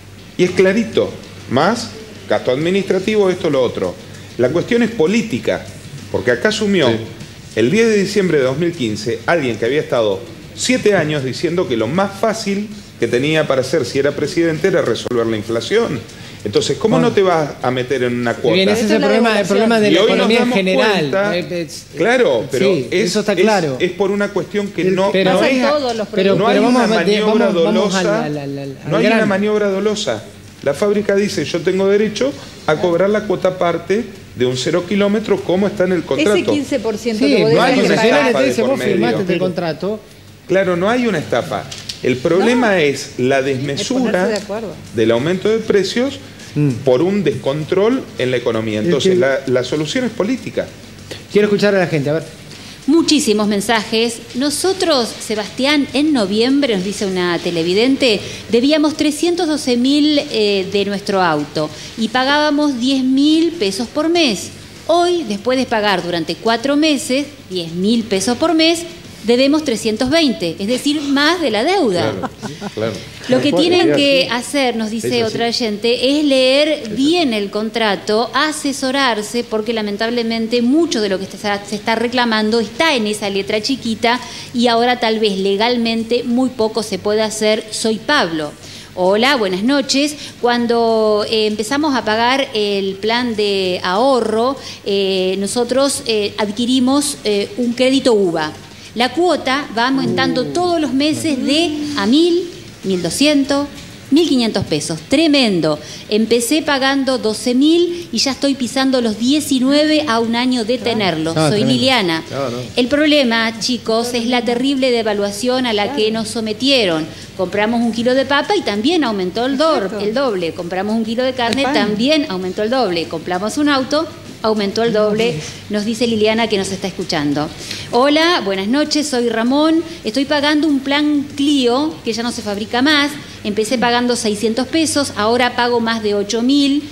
Y es clarito, más gasto administrativo, esto, lo otro. La cuestión es política, porque acá asumió sí. el diez de diciembre de dos mil quince alguien que había estado siete años diciendo que lo más fácil que tenía para hacer si era presidente era resolver la inflación. Entonces, ¿cómo bueno. no te vas a meter en una cuota? Bien, ese es el problema, el problema de la economía en general. Cuenta, claro, pero sí, es, eso está claro. Es, es por una cuestión que el, no, pero, no, es, pero, no pero hay vamos una maniobra vamos, dolosa. Vamos a la, la, la, la, no hay gran... una maniobra dolosa. La fábrica dice, yo tengo derecho a cobrar la cuota parte de un cero kilómetro como está en el contrato. Ese quince por ciento sí, que vos no hay una estafa de por medio. El contrato. Claro, no hay una estafa. El problema no. es la desmesura de del aumento de precios mm. por un descontrol en la economía. Entonces, que... la, la solución es política. Quiero escuchar a la gente, a ver. Muchísimos mensajes. Nosotros, Sebastián, en noviembre, nos dice una televidente, debíamos trescientos doce mil eh, de nuestro auto y pagábamos diez mil pesos por mes. Hoy, después de pagar durante cuatro meses, diez mil pesos por mes, debemos trescientos veinte, es decir, más de la deuda. Claro, claro. Lo que tienen que hacer, nos dice otra oyente, es leer bien el contrato, asesorarse, porque lamentablemente mucho de lo que se está reclamando está en esa letra chiquita y ahora tal vez legalmente muy poco se puede hacer. Soy Pablo. Hola, buenas noches. Cuando eh, empezamos a pagar el plan de ahorro, eh, nosotros eh, adquirimos eh, un crédito U V A. La cuota va aumentando todos los meses de a mil, mil doscientos, mil quinientos pesos. Tremendo. Empecé pagando doce mil y ya estoy pisando los diecinueve a un año de tenerlo. No, Soy tremendo. Liliana. No, no. El problema, chicos, es la terrible devaluación a la que nos sometieron. Compramos un kilo de papa y también aumentó el, do el doble. Compramos un kilo de carne, también aumentó el doble. Compramos un auto, aumentó el doble, nos dice Liliana que nos está escuchando. Hola, buenas noches, soy Ramón, estoy pagando un plan Clio que ya no se fabrica más, empecé pagando seiscientos pesos, ahora pago más de ocho mil,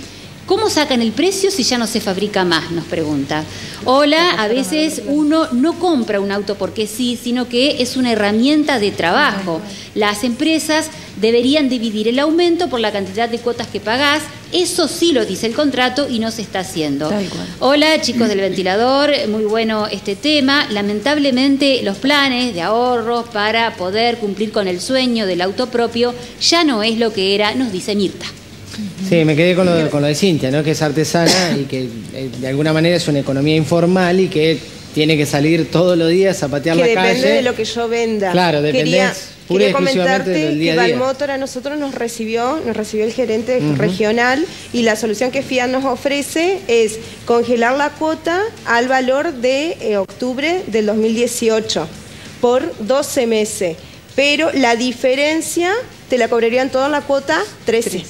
¿Cómo sacan el precio si ya no se fabrica más? Nos pregunta. Hola, a veces uno no compra un auto porque sí, sino que es una herramienta de trabajo. Las empresas deberían dividir el aumento por la cantidad de cuotas que pagás. Eso sí lo dice el contrato y no se está haciendo. Hola, chicos del ventilador, muy bueno este tema. Lamentablemente los planes de ahorros para poder cumplir con el sueño del auto propio ya no es lo que era, nos dice Mirta. Sí, me quedé con lo de, con lo de Cintia, ¿no? Que es artesana y que eh, de alguna manera es una economía informal y que tiene que salir todos los días a patear que la calle. depende de lo que yo venda. Claro, depende Quería, pura y quería exclusivamente comentarte del día que a día. Valmotor a nosotros nos recibió, nos recibió el gerente Ujú. regional y la solución que Fiat nos ofrece es congelar la cuota al valor de eh, octubre del dos mil dieciocho por doce meses. Pero la diferencia te la cobrarían toda en la cuota trece.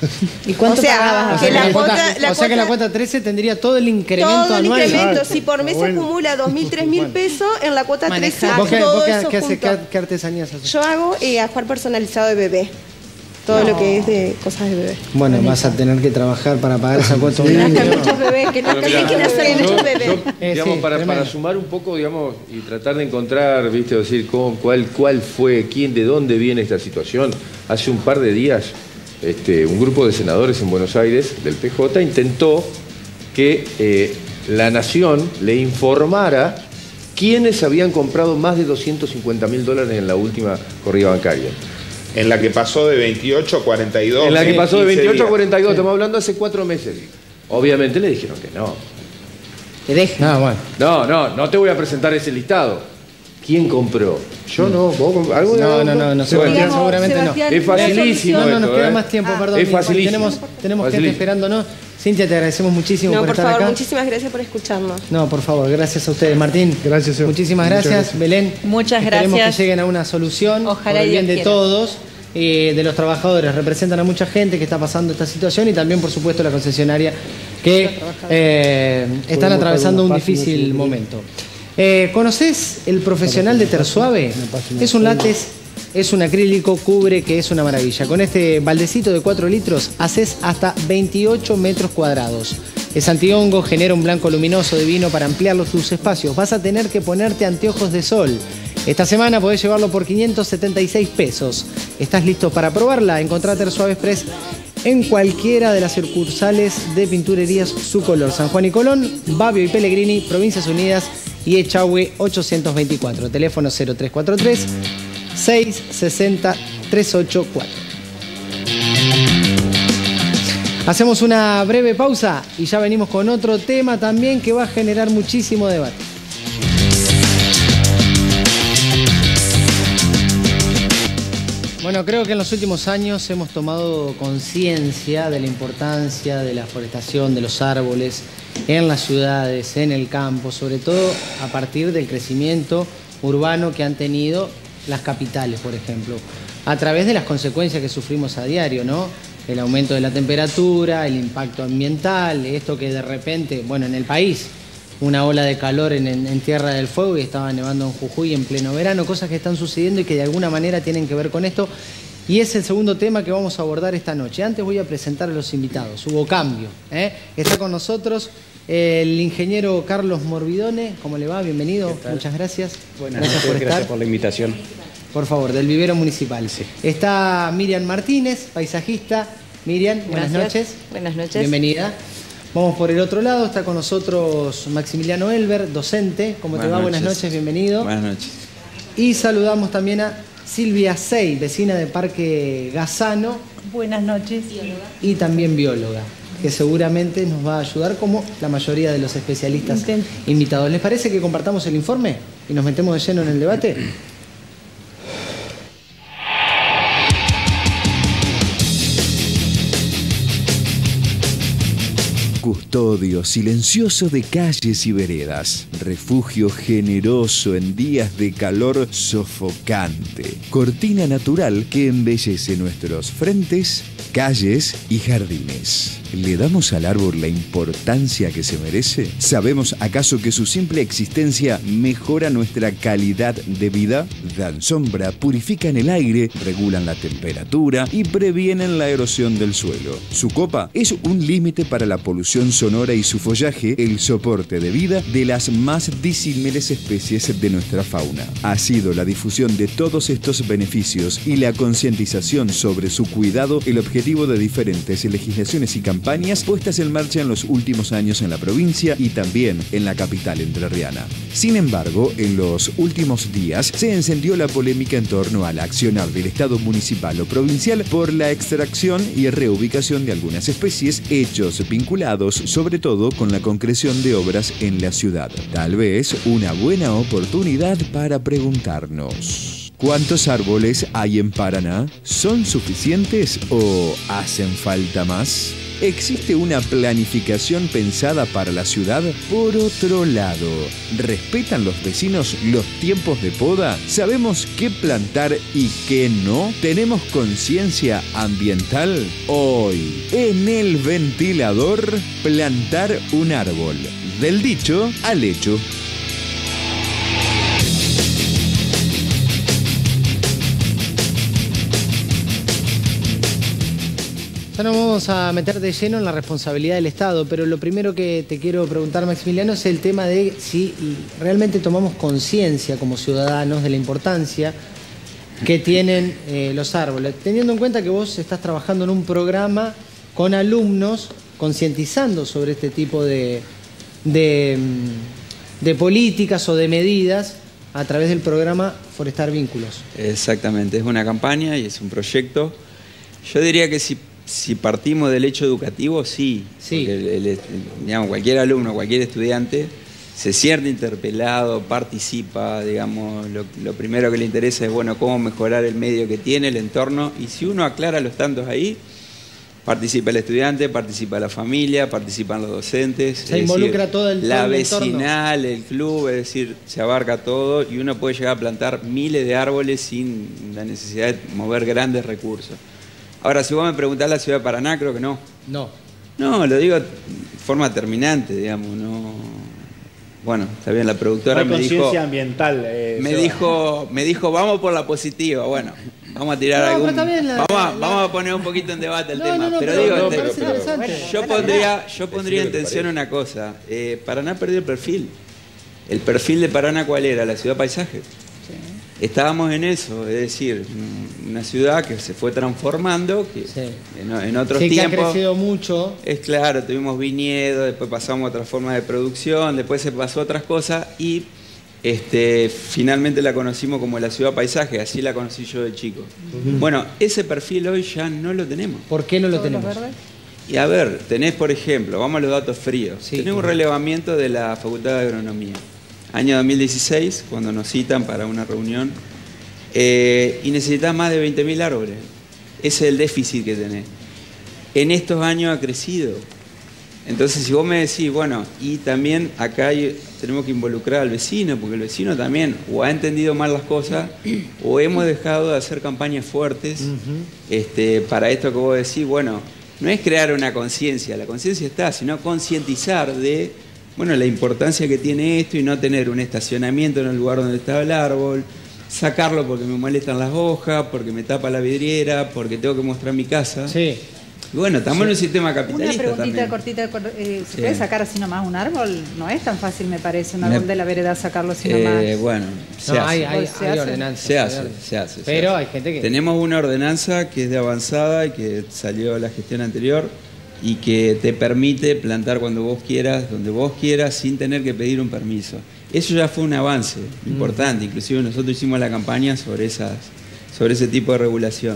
¿Y cuánto o sea, pagabas? O sea, que que la la cuota, cuota, la o sea que la cuota- cuota trece tendría todo el incremento todo el anual. incremento, Ah, si por mes bueno. acumula dos mil, tres mil pesos, en la cuota trece Manejado. ¿Vos qué, todo vos qué- eso qué haces? junto. ¿Qué, qué artesanías haces? Yo hago eh, ajuar personalizado de bebé. Todo lo que es de cosas de bebé. Bueno, vas a tener que trabajar para pagar esa cuota. Que un año. nazcan muchos bebés, que Bueno, nazcan mirá, que nazcan yo- muchos bebés. yo, Eh, digamos, sí, para, tremendo. para sumar un poco, digamos, y tratar de encontrar, viste, decir cómo, cuál, cuál fue, quién, de dónde viene esta situación. Hace un par de días, este, un grupo de senadores en Buenos Aires, del P J, intentó que eh, la Nación le informara quiénes habían comprado más de doscientos cincuenta mil dólares en la última corrida bancaria. En la que pasó de veintiocho a cuarenta y dos. En la que pasó de quince veintiocho a días. cuarenta y dos, estamos hablando hace cuatro meses. Obviamente le dijeron que no. Te dejan. No, bueno. No, no, no te voy a presentar ese listado. ¿Quién compró? Yo no, vos comp- ¿algo de No, algo? no, no, no, Bueno, Sebastián, seguramente no. Sebastián, Es facilísimo No, no, nos esto, queda ¿eh? más tiempo, perdón. Es facilísimo. Tenemos, tenemos gente Facilísimo. esperándonos. Cintia, te agradecemos muchísimo No, por, por estar favor, acá. muchísimas gracias por escucharnos. No, por favor, gracias a ustedes. Martín, Gracias, Seba. muchísimas Muchas gracias. gracias. Belén, Muchas esperemos gracias. que lleguen a una solución Ojalá por el Dios bien de quiera. todos, eh, de los trabajadores. Representan a mucha gente que está pasando esta situación y también, por supuesto, la concesionaria que eh, están Podemos atravesando un buscar una página, difícil sí. momento. Eh, ¿Conoces el profesional de Tersuave? Es un látex, es un acrílico, cubre, que es una maravilla. Con este baldecito de cuatro litros haces hasta veintiocho metros cuadrados. Es antihongo, genera un blanco luminoso divino para ampliar los- tus espacios. Vas a tener que ponerte anteojos de sol. Esta semana podés llevarlo por quinientos setenta y seis pesos. ¿Estás listo para probarla? Encontrá Tersuave Express en cualquiera de las sucursales de pinturerías Su Color. San Juan y Colón, Babio y Pellegrini, Provincias Unidas y Echagüe ochocientos veinticuatro. Teléfono cero tres cuatro tres, seis seis cero, tres ocho cuatro. Hacemos una breve pausa y ya venimos con otro tema también que va a generar muchísimo debate. Bueno, creo que en los últimos años hemos tomado conciencia de la importancia de la forestación, de los árboles, en las ciudades, en el campo, sobre todo a partir del crecimiento urbano que han tenido las capitales, por ejemplo, a través de las consecuencias que sufrimos a diario, ¿no? El aumento de la temperatura, el impacto ambiental, esto que de repente, bueno, en el país, una ola de calor en, en- en Tierra del Fuego y estaba nevando en Jujuy en pleno verano, cosas que están sucediendo y que de alguna manera tienen que ver con esto. Y es el segundo tema que vamos a abordar esta noche. Antes voy a presentar a los invitados. Hubo cambio, ¿eh? Está con nosotros el ingeniero Carlos Morbidone. ¿Cómo le va? Bienvenido. Muchas gracias. Buenas gracias noches, por gracias estar. por la invitación. Por favor, del vivero municipal. Sí. Está Miriam Martínez, paisajista. Miriam, buenas Gracias. noches. Buenas noches. Bienvenida. Vamos por el otro lado, está con nosotros Maximiliano Elber, docente. ¿Cómo te va? Buenas noches, bienvenido. Buenas noches. Y saludamos también a Silvia Sey, vecina de Parque Gazano Buenas noches. y también bióloga, que seguramente nos va a ayudar como la mayoría de los especialistas Intento. invitados. ¿Les parece que compartamos el informe y nos metemos de lleno en el debate? custodio silencioso de calles y veredas, refugio generoso en días de calor sofocante, cortina natural que embellece nuestros frentes, calles y jardines. ¿Le damos al árbol la importancia que se merece? ¿Sabemos acaso que su simple existencia mejora nuestra calidad de vida? Dan sombra, purifican el aire, regulan la temperatura y previenen la erosión del suelo. Su copa es un límite para la polución sonora y su follaje el soporte de vida de las más disímiles especies de nuestra fauna. Ha sido la difusión de todos estos beneficios y la concientización sobre su cuidado el objetivo de diferentes legislaciones y campañas campañas puestas en marcha en los últimos años en la provincia y también en la capital entrerriana. Sin embargo, en los últimos días se encendió la polémica en torno al accionar del Estado municipal o provincial por la extracción y reubicación de algunas especies, hechos vinculados sobre todo con la concreción de obras en la ciudad. Tal vez una buena oportunidad para preguntarnos: ¿cuántos árboles hay en Paraná? ¿Son suficientes o hacen falta más? ¿Existe una planificación pensada para la ciudad? Por otro lado, ¿respetan los vecinos los tiempos de poda? ¿Sabemos qué plantar y qué no? ¿Tenemos conciencia ambiental? Hoy, en El Ventilador, plantar un árbol. Del dicho al hecho. Ya nos vamos a meter de lleno en la responsabilidad del Estado, pero lo primero que te quiero preguntar, Maximiliano, es el tema de si realmente tomamos conciencia como ciudadanos de la importancia que tienen eh, los árboles, teniendo en cuenta que vos estás trabajando en un programa con alumnos concientizando sobre este tipo de, de, de políticas o de medidas a través del programa Forestar Vínculos. Exactamente, es una campaña y es un proyecto. Yo diría que si Si partimos del hecho educativo, sí. sí. Porque el, el, digamos, cualquier alumno, cualquier estudiante se siente interpelado, participa, digamos, lo, lo primero que le interesa es, bueno, cómo mejorar el medio que tiene, el entorno, y si uno aclara los tantos ahí, participa el estudiante, participa la familia, participan los docentes. Se involucra decir, todo el La todo vecinal, el, el club, es decir, se abarca todo y uno puede llegar a plantar miles de árboles sin la necesidad de mover grandes recursos. Ahora, si vos me preguntás la ciudad de Paraná, creo que no. No. No, lo digo de forma terminante, digamos, no. Bueno, está bien, la productora no me dijo. Conciencia ambiental. Eh, me dijo, me dijo, vamos por la positiva. Bueno, vamos a tirar no, algún. Pero bien, la, vamos, a, la... vamos a poner un poquito en debate el no, tema. No, no, pero, pero digo, no, pero, pero, pero, bueno, yo pondría, yo pondría en tensión una cosa. Eh, Paraná perdió el perfil. El perfil de Paraná, ¿cuál era? La ciudad paisaje. Estábamos en eso, es decir, una ciudad que se fue transformando, que sí. en, en otros sí, tiempos... que ha crecido mucho. Es claro, tuvimos viñedos, después pasamos a otras formas de producción, después se pasó a otras cosas y este, finalmente la conocimos como la ciudad paisaje, así la conocí yo de chico. Uh-huh. Bueno, ese perfil hoy ya no lo tenemos. ¿Por qué no lo tenemos? Y a ver, tenés por ejemplo, vamos a los datos fríos, sí, tenés un relevamiento de la Facultad de Agronomía. Año dos mil dieciséis, cuando nos citan para una reunión, eh, y necesitas más de veinte mil árboles. Ese es el déficit que tenés. En estos años ha crecido. Entonces, si vos me decís, bueno, y también acá hay, tenemos que involucrar al vecino, porque el vecino también o ha entendido mal las cosas, o hemos dejado de hacer campañas fuertes uh-huh. este, para esto que vos decís, bueno, no es crear una conciencia, la conciencia está, sino concientizar de... Bueno, la importancia que tiene esto y no tener un estacionamiento en el lugar donde estaba el árbol, sacarlo porque me molestan las hojas, porque me tapa la vidriera, porque tengo que mostrar mi casa. Sí. Y bueno, estamos sí. en un sistema capitalista. Una preguntita también. cortita, eh, ¿se sí. puede sacar así nomás un árbol? No es tan fácil, me parece, un árbol me... de la vereda sacarlo así nomás. Eh, bueno, se no, hace. Hay, hay, se hay hace. ordenanzas. Se hace, se hace. Pero se hace. hay gente que... Tenemos una ordenanza que es de avanzada y que salió de la gestión anterior, y que te permite plantar cuando vos quieras, donde vos quieras, sin tener que pedir un permiso. Eso ya fue un avance mm. importante, inclusive nosotros hicimos la campaña sobre, esas, sobre ese tipo de regulación.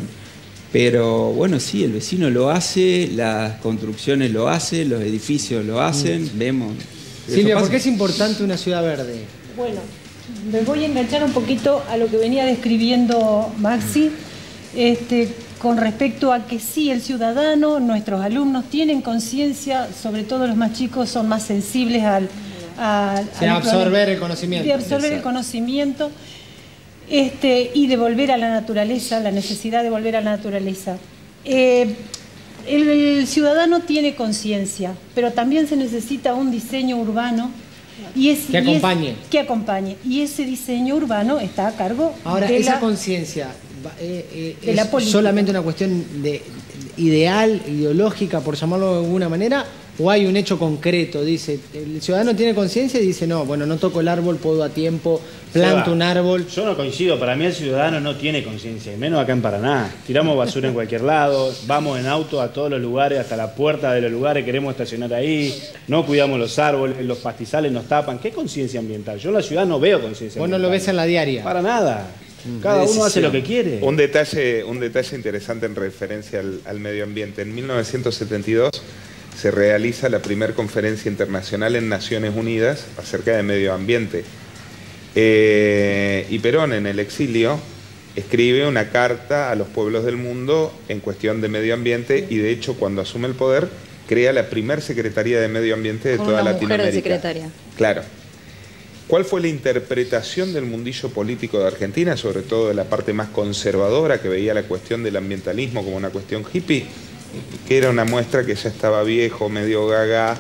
Pero bueno, sí, el vecino lo hace, las construcciones lo hacen, los edificios lo hacen, mm. vemos. Silvia, ¿por qué es importante una ciudad verde? Bueno, me voy a enganchar un poquito a lo que venía describiendo Maxi. Este, con respecto a que sí, el ciudadano, nuestros alumnos tienen conciencia, sobre todo los más chicos, son más sensibles al... al de al absorber problema, el conocimiento. De absorber Exacto. el conocimiento este, y de volver a la naturaleza, la necesidad de volver a la naturaleza. Eh, el, el ciudadano tiene conciencia, pero también se necesita un diseño urbano y es, que acompañe. Y es, que acompañe. Y ese diseño urbano está a cargo Ahora, de esa la... conciencia... Eh, eh, de ¿es la política. solamente una cuestión de ideal, ideológica, por llamarlo de alguna manera, o hay un hecho concreto? Dice, el ciudadano tiene conciencia y dice, no, bueno, no toco el árbol, puedo a tiempo, planto un árbol. Yo no coincido, para mí el ciudadano no tiene conciencia, y menos acá en Paraná. Tiramos basura en cualquier lado, vamos en auto a todos los lugares, hasta la puerta de los lugares, queremos estacionar ahí, no cuidamos los árboles, los pastizales nos tapan. ¿Qué conciencia ambiental? Yo en la ciudad no veo conciencia ambiental. Vos no lo ves en la diaria. Para nada. Cada uno hace lo que quiere. Un detalle, un detalle interesante en referencia al, al medio ambiente. En mil novecientos setenta y dos se realiza la primera conferencia internacional en Naciones Unidas acerca de medio ambiente. Eh, y Perón, en el exilio, escribe una carta a los pueblos del mundo en cuestión de medio ambiente y, de hecho, cuando asume el poder, crea la primer Secretaría de Medio Ambiente de Con toda una Latinoamérica. mujer de secretaria. Claro. ¿Cuál fue la interpretación del mundillo político de Argentina, sobre todo de la parte más conservadora, que veía la cuestión del ambientalismo como una cuestión hippie, que era una muestra que ya estaba viejo, medio gaga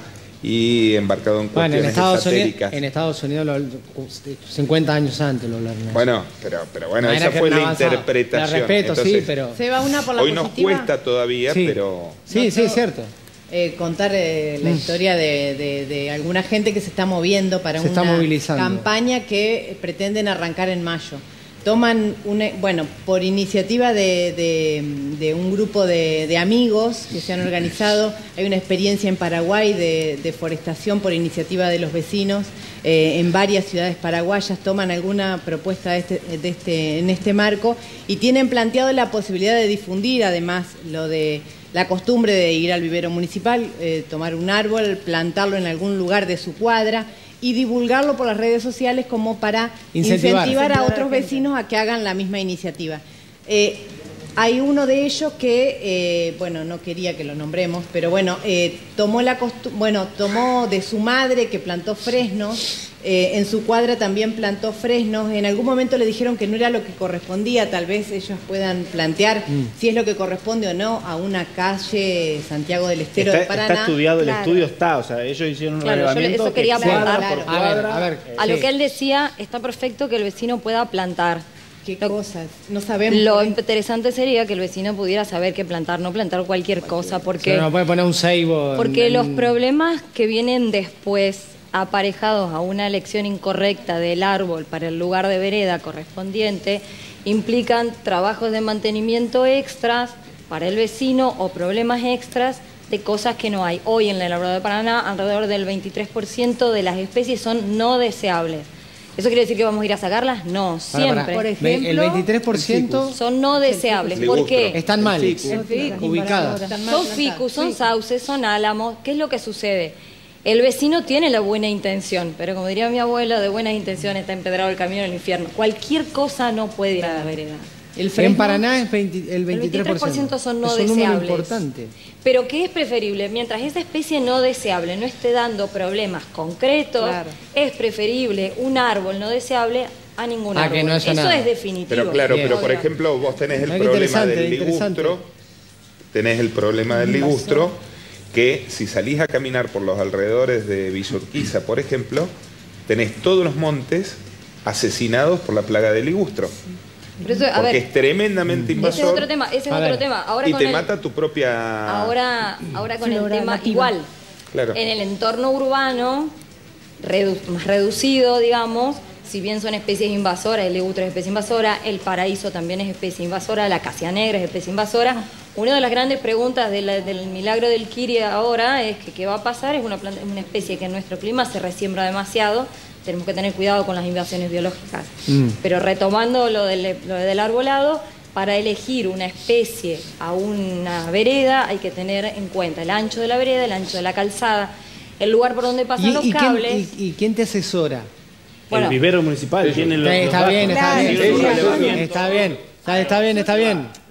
y embarcado en Bueno, en cuestiones Estados, Unidos, esotéricas? en Estados Unidos, lo, cincuenta años antes lo hablaron. Bueno, pero, pero bueno, No, esa era fue la avanzado. interpretación. La respeto, Entonces, sí, pero... Se va una por la hoy positiva. nos cuesta todavía, Sí. pero... Sí, sí, es cierto. Eh, contar eh, la Mm. historia de, de- de alguna gente que se está moviendo para Se está una movilizando. campaña que pretenden arrancar en mayo. Toman, una, bueno, por iniciativa de, de- de un grupo de, de amigos que se han organizado, hay una experiencia en Paraguay de deforestación por iniciativa de los vecinos eh, en varias ciudades paraguayas, toman alguna propuesta de este, de este, en este marco y tienen planteado la posibilidad de difundir además lo de la costumbre de ir al vivero municipal, eh, tomar un árbol, plantarlo en algún lugar de su cuadra y divulgarlo por las redes sociales como para Incentivar. incentivar a otros vecinos a que hagan la misma iniciativa. Eh, hay uno de ellos que, eh, bueno, no quería que lo nombremos, pero bueno, eh, tomó la costu- bueno, tomó de su madre que plantó fresnos, eh, en su cuadra también plantó fresnos, en algún momento le dijeron que no era lo que correspondía, tal vez ellos puedan plantear Mm. si es lo que corresponde o no a una calle Santiago del Estero Está, de Paraná. está estudiado, el Claro. estudio está, o sea, ellos hicieron un Claro, yo le- relevamiento eso quería que cuadra apuntar. por A ver, cuadra. a ver. A lo sí. que él decía, está perfecto que el vecino pueda plantar. ¿Qué cosas? No sabemos. Lo por ahí. interesante sería que el vecino pudiera saber qué plantar, no plantar cualquier cosa, porque, No puede poner un ceibo. porque en- los problemas que vienen después, aparejados a una elección incorrecta del árbol para el lugar de vereda correspondiente, implican trabajos de mantenimiento extras para el vecino o problemas extras de cosas que no hay. Hoy en el Laboratorio de Paraná, alrededor del veintitrés por ciento de las especies son no deseables. ¿Eso quiere decir que vamos a ir a sacarlas? No, Pará, siempre. pará. Por Ve- ejemplo, el veintitrés por ciento son no deseables. ¿Por qué? están mal El ficus. ubicadas. Son ficus, son sauces, son álamos. ¿Qué es lo que sucede? El vecino tiene la buena intención, pero como diría mi abuela, de buenas intenciones está empedrado el camino al infierno. Cualquier cosa no puede ir a la vereda. En Paraná es veinte el veintitrés por ciento. veintitrés por ciento son no es un número deseables. importante. Pero ¿qué es preferible? Mientras esa especie no deseable no esté dando problemas concretos, Claro. es preferible un árbol no deseable a ningún Ah, árbol. que no haya Eso nada. es definitivo. Pero claro, Bien. pero por ejemplo, vos tenés el Ah, qué problema interesante, del interesante. ligustro, tenés el problema del ligustro, que si salís a caminar por los alrededores de Villa Urquiza, por ejemplo, tenés todos los montes asesinados por la plaga del ligustro. Pero eso, a Porque ver, es tremendamente ese invasor. es otro tema, ese es A otro ver. tema. Ahora y con te el- mata tu propia... Ahora, ahora con Flora el tema nativa. igual. Claro. En el entorno urbano, redu- más reducido, digamos, si bien son especies invasoras, el ligustro es especie invasora, el paraíso también es especie invasora, la acacia negra es especie invasora. Una de las grandes preguntas de la- del milagro del Kiri ahora es que qué va a pasar, es una, planta- es una especie que en nuestro clima se resiembra demasiado, tenemos que tener cuidado con las invasiones biológicas. Mm. Pero retomando lo del, lo del arbolado, para elegir una especie a una vereda hay que tener en cuenta el ancho de la vereda, el ancho de la calzada, el lugar por donde pasan ¿Y, los y quién, cables. y- y quién te asesora? Bueno. El vivero municipal tiene los, Está, los está bien, datos. está Tiene bien. su Está relevamiento. bien, está bien, está, está bien, está bien.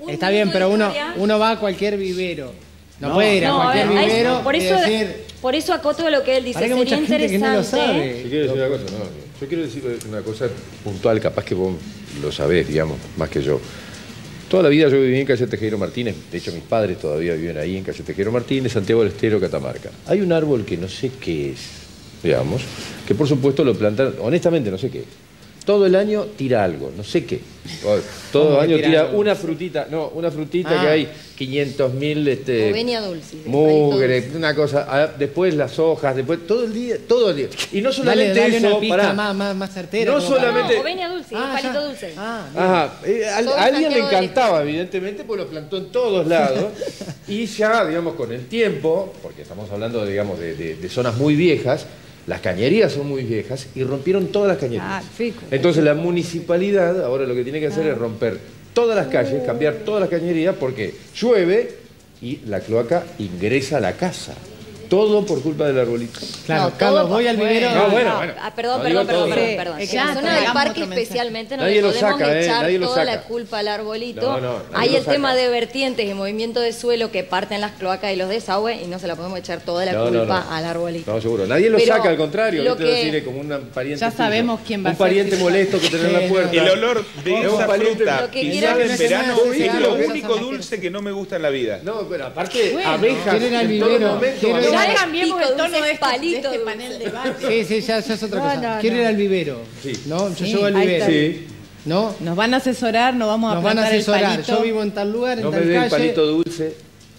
Está bien, pero uno, uno va a cualquier vivero. No, no puede ir a no, cualquier a ver, vivero ahí, por, eso, y decir... por eso acoto lo que él dice. Sería mucha gente interesante. que no lo sabe. Yo quiero decir una cosa, no, yo quiero decir una cosa puntual, capaz que vos lo sabés, digamos, más que yo. Toda la vida yo viví en calle Tejero Martínez, de hecho mis padres todavía viven ahí en calle Tejero Martínez, Santiago del Estero, Catamarca. Hay un árbol que no sé qué es, digamos, que por supuesto lo plantan, honestamente no sé qué es. Todo el año tira algo, no sé qué. Todo el año tira, tira una frutita, no, una frutita ah. que hay quinientos mil este, Ovenia dulce. Mugre, una cosa. Ah, después las hojas, después todo el día, todo el día. Y no solamente dale, dale eso, una pista pará, más, más, más certera. No solamente. No, Ovenia dulce, ah, un palito ya. dulce. Ah, Ajá. Eh, a, a alguien le encantaba, evidentemente, pues lo plantó en todos lados. Y ya, digamos, con el tiempo, porque estamos hablando, digamos, de, de, de zonas muy viejas. Las cañerías son muy viejas y rompieron todas las cañerías. Ah, fico. Entonces la municipalidad ahora lo que tiene que hacer ah. es romper todas las calles, cambiar todas las cañerías porque llueve y la cloaca ingresa a la casa. Todo por culpa del arbolito. Claro, no, Carlos, voy al vivero. No, bueno, bueno. Ah, perdón, no perdón, perdón, perdón, perdón. En la zona del parque especialmente no le podemos saca, echar eh, toda la culpa al arbolito. No, no, hay el tema de vertientes y movimiento de suelo que parten las cloacas y los desagües y no se la podemos echar toda la no, culpa no, no. al arbolito. No, seguro. Nadie lo Pero saca, al contrario. Lo que decir, como un pariente. Ya sabemos tuyo. quién va a ser. Un pariente molesto que tener en la puerta. El olor de esa fruta pisada en verano es lo único dulce que no me gusta en la vida. No, pero aparte, abejas. ¿Quién era el vivero? Ya cambiemos el tono de este, palito de este panel de bar. Sí, sí, ya, ya es otra no, cosa. No, ¿Quién no. era el vivero? Sí. ¿No? Yo sí, llevo al vivero. Sí. ¿No? Nos van a asesorar, nos vamos a Nos van a asesorar. Yo vivo en tal lugar, en no tal me dé calle. El palito dulce.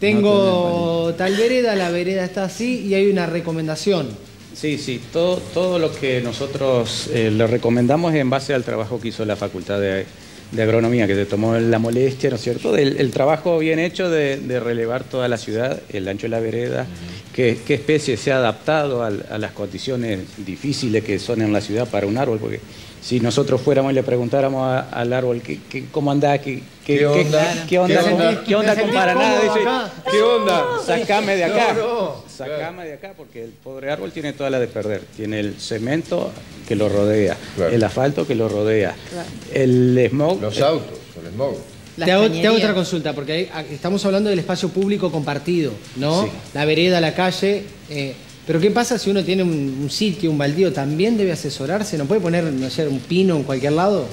Tengo no tal vereda, la vereda está así y hay una recomendación. Sí, sí, todo, todo lo que nosotros eh, le recomendamos es en base al trabajo que hizo la Facultad de, de Agronomía, que se tomó la molestia, ¿no es cierto?, el, el trabajo bien hecho de, de relevar toda la ciudad, el ancho de la vereda, qué, qué especie se ha adaptado a, a las condiciones difíciles que son en la ciudad para un árbol, porque si nosotros fuéramos y le preguntáramos a, al árbol que, que, cómo anda, que, que, ¿Qué onda? ¿Qué onda? ¿Qué onda, ¿Qué onda con Paraná? Dice, ¿qué onda? Sacame de acá. No, no. Sacame de acá porque el pobre árbol tiene toda la de perder. Tiene el cemento que lo rodea, claro. el asfalto que lo rodea, claro. el smog. Los autos, el smog. Te hago, te hago otra consulta, porque ahí, estamos hablando del espacio público compartido, ¿no? Sí. La vereda, la calle. Eh, pero ¿qué pasa si uno tiene un, un sitio, un baldío? ¿También debe asesorarse? ¿No puede poner, no sé, un pino en cualquier lado?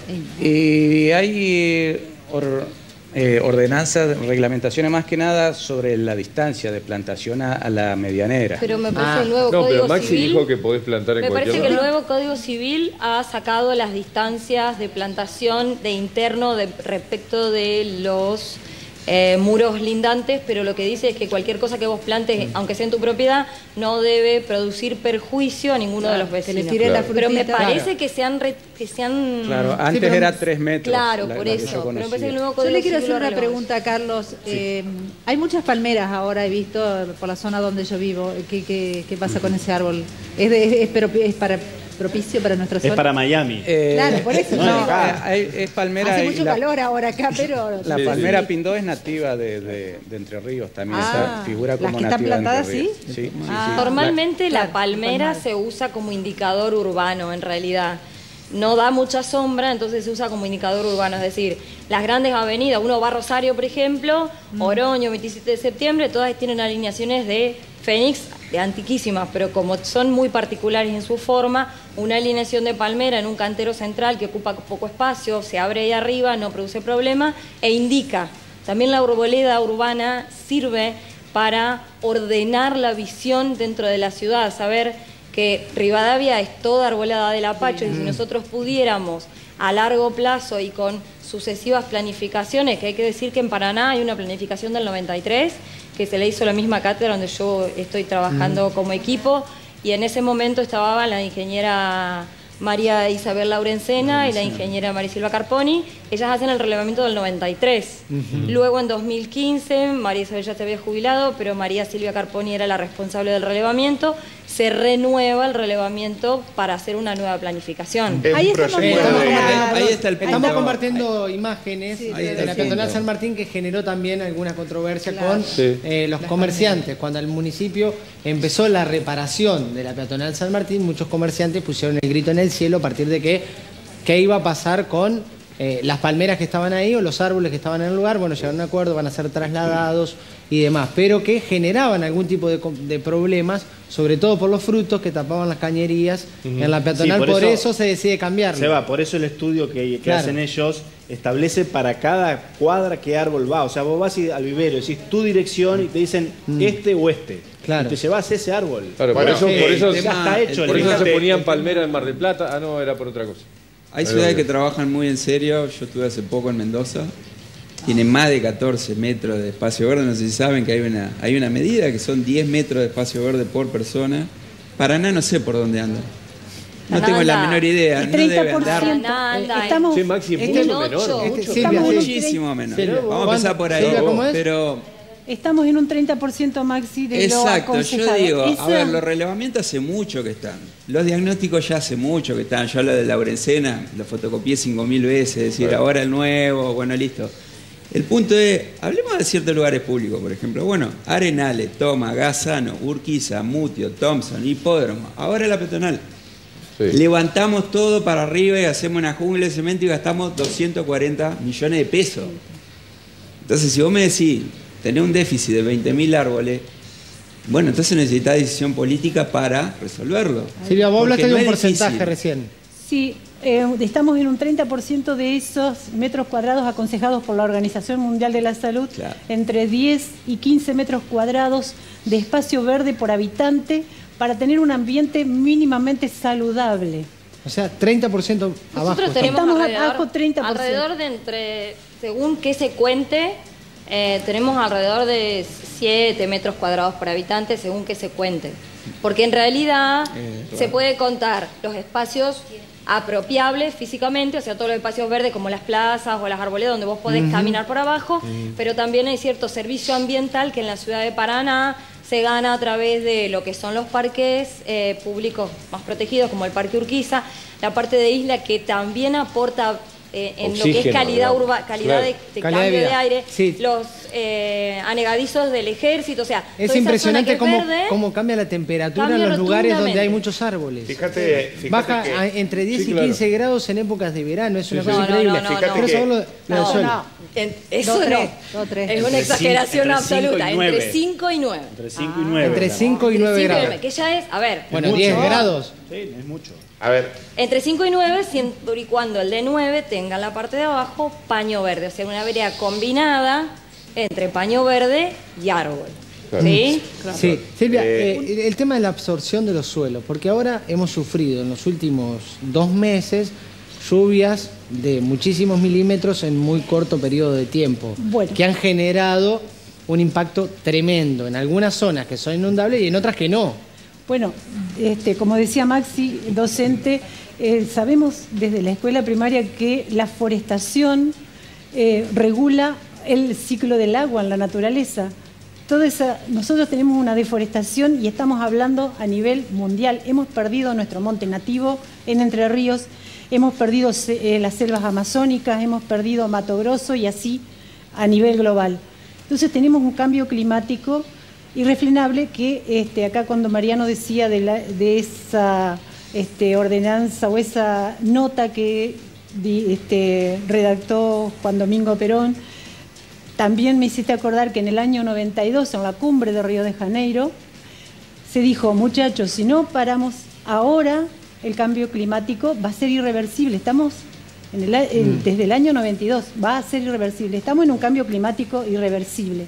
Y hay or, eh, ordenanzas, reglamentaciones más que nada sobre la distancia de plantación a, a la medianera. Pero me parece ah. el nuevo no, Código pero Maxi Civil, dijo que podés plantar en me cualquier parece lado. que el nuevo Código Civil ha sacado las distancias de plantación de interno de, respecto de los eh, muros lindantes, pero lo que dice es que cualquier cosa que vos plantes, mm. aunque sea en tu propiedad, no debe producir perjuicio a ninguno claro, de los vecinos. Que le tire la pero me parece claro. que se han... Re, que se han claro, antes sí, pero, era tres metros. Claro, la, por la eso. Yo, pero me parece que el nuevo yo Código le quiero Civil hacer una pregunta a Carlos. Sí. Eh, hay muchas palmeras ahora, he visto, por la zona donde yo vivo. ¿Qué, qué, qué pasa con ese árbol? ¿Es, de, es, es, es para... propicio para nuestra zona? Es para Miami. Eh, claro, por eso. No, no, hay, es palmera. Hace mucho la, calor ahora acá, pero... La sí, palmera sí. pindó es nativa de, de, de Entre Ríos, también ah, está, figura como ¿las que nativa están plantadas de Entre Ríos. sí? Sí, ah. sí, sí. Normalmente la, la palmera se usa como indicador urbano, en realidad. No da mucha sombra, entonces se usa como indicador urbano. Es decir, las grandes avenidas, uno va a Rosario, por ejemplo, mm. Oroño, veintisiete de septiembre, todas tienen alineaciones de Fénix, de antiquísimas, pero como son muy particulares en su forma, una alineación de palmera en un cantero central que ocupa poco espacio, se abre ahí arriba, no produce problema, e indica. También la arboleda urbana sirve para ordenar la visión dentro de la ciudad, saber que Rivadavia es toda arbolada del Apacho, mm. y si nosotros pudiéramos a largo plazo y con sucesivas planificaciones, que hay que decir que en Paraná hay una planificación del noventa y tres, que se le hizo la misma cátedra donde yo estoy trabajando mm. como equipo, y en ese momento estaba la ingeniera María Isabel Laurencena y la ingeniera Marisilva Carponi. Ellas hacen el relevamiento del noventa y tres. Uh-huh. Luego en dos mil quince, María Isabel ya se había jubilado, pero María Silvia Carponi era la responsable del relevamiento. Se renueva el relevamiento para hacer una nueva planificación. Ahí, estamos, eh, estamos, compartiendo, ahí está el punto. Estamos compartiendo ahí imágenes sí, de, de la peatonal San Martín, que generó también alguna controversia claro. con sí. eh, los Las comerciantes. Palmeras. Cuando el municipio empezó la reparación de la peatonal San Martín, muchos comerciantes pusieron el grito en el cielo a partir de que qué iba a pasar con eh, las palmeras que estaban ahí o los árboles que estaban en el lugar, bueno, llegaron a un acuerdo, van a ser trasladados y demás, pero que generaban algún tipo de, de problemas, sobre todo por los frutos que tapaban las cañerías uh-huh. en la peatonal, sí, por, por eso, eso se decide cambiarlo. Se va, por eso el estudio que, que claro. hacen ellos establece para cada cuadra qué árbol va. O sea, vos vas al vivero, decís tu dirección y te dicen mm. este o este. Claro. Y te llevas ese árbol. Claro, bueno, por eso, eh, por eso, ya está hecho. Por eso se ponían palmeras en Mar del Plata. Ah, no, era por otra cosa. Hay ciudades que trabajan muy en serio. Yo estuve hace poco en Mendoza. Tienen más de catorce metros de espacio verde. No sé si saben que hay una, hay una medida que son diez metros de espacio verde por persona. Paraná no sé por dónde anda. No Paraná tengo anda. la menor idea. No debe andar. Paraná anda. Estamos, sí, Maxi, es este mucho menor. Este, Mucho, Silvia, menor. Muchísimo menor. Silvia, Vamos a empezar por ahí. Silvia, ¿cómo es? Pero... Estamos en un treinta por ciento Maxi de Exacto, lo aconsejado. yo digo, Esa... a ver, los relevamientos hace mucho que están. Los diagnósticos ya hace mucho que están. Yo lo de Laurencena lo fotocopié cinco mil veces, es decir, bueno. ahora el nuevo, bueno, listo. El punto es, hablemos de ciertos lugares públicos, por ejemplo. Bueno, Arenales, Toma, Gazano, Urquiza, Mutio, Thompson, Hipódromo, ahora la peatonal. Sí. Levantamos todo para arriba y hacemos una jungla de cemento y gastamos doscientos cuarenta millones de pesos. Entonces, si vos me decís, tenés un déficit de veinte mil árboles, bueno, entonces necesitás decisión política para resolverlo. Silvia, vos hablaste de no un es porcentaje difícil. recién. Sí, eh, estamos en un treinta por ciento de esos metros cuadrados aconsejados por la Organización Mundial de la Salud, claro. entre diez y quince metros cuadrados de espacio verde por habitante para tener un ambiente mínimamente saludable. O sea, treinta por ciento abajo. Nosotros tenemos Estamos alrededor, abajo treinta por ciento. alrededor de entre, según que se cuente, eh, tenemos alrededor de siete metros cuadrados por habitante, según que se cuente. Porque en realidad eh, se puede contar los espacios apropiables físicamente, o sea, todos los espacios verdes como las plazas o las arboledas donde vos podés uh-huh. caminar por abajo, uh-huh. pero también hay cierto servicio ambiental que en la ciudad de Paraná se gana a través de lo que son los parques eh, públicos más protegidos, como el Parque Urquiza, la parte de isla que también aporta eh, en Oxígeno, lo que es calidad, urba, calidad claro. de, de calidad cambio de, de aire, sí. los eh, anegadizos del ejército, o sea, es impresionante cómo, verde, cómo cambia la temperatura cambia en los lugares donde hay muchos árboles. Fíjate, fíjate baja que, a, entre diez sí, y claro. quince grados en épocas de verano, es una sí, cosa sí. increíble. No, no, no, fíjate no. que lo, lo no, sol. no. En, eso dos, no, tres, dos, tres. es una exageración absoluta, entre cinco y nueve. Entre cinco y nueve. Entre cinco y nueve grados. Que ya es, a ver. Bueno, diez grados. Sí, es mucho. A ver. Entre cinco y nueve, siempre y cuando el de nueve tenga en la parte de abajo paño verde, o sea, una vereda combinada entre paño verde y árbol. Claro. ¿Sí? Claro. Sí. Silvia, eh, eh, el tema de la absorción de los suelos, porque ahora hemos sufrido en los últimos dos meses lluvias de muchísimos milímetros en muy corto periodo de tiempo, bueno. que han generado un impacto tremendo en algunas zonas que son inundables y en otras que no. Bueno, este, como decía Maxi, docente, eh, sabemos desde la escuela primaria que la forestación eh, regula el ciclo del agua en la naturaleza. Toda esa, nosotros tenemos una deforestación y estamos hablando a nivel mundial. Hemos perdido nuestro monte nativo en Entre Ríos, hemos perdido eh, las selvas amazónicas, hemos perdido Mato Grosso y así a nivel global. Entonces tenemos un cambio climático irrefrenable que este, acá cuando Mariano decía de, la, de esa este, ordenanza o esa nota que di, este, redactó Juan Domingo Perón, también me hiciste acordar que en el año noventa y dos, en la cumbre de Río de Janeiro, se dijo, muchachos, si no paramos ahora, el cambio climático va a ser irreversible. Estamos en el, en, mm. desde el año noventa y dos, va a ser irreversible. Estamos en un cambio climático irreversible.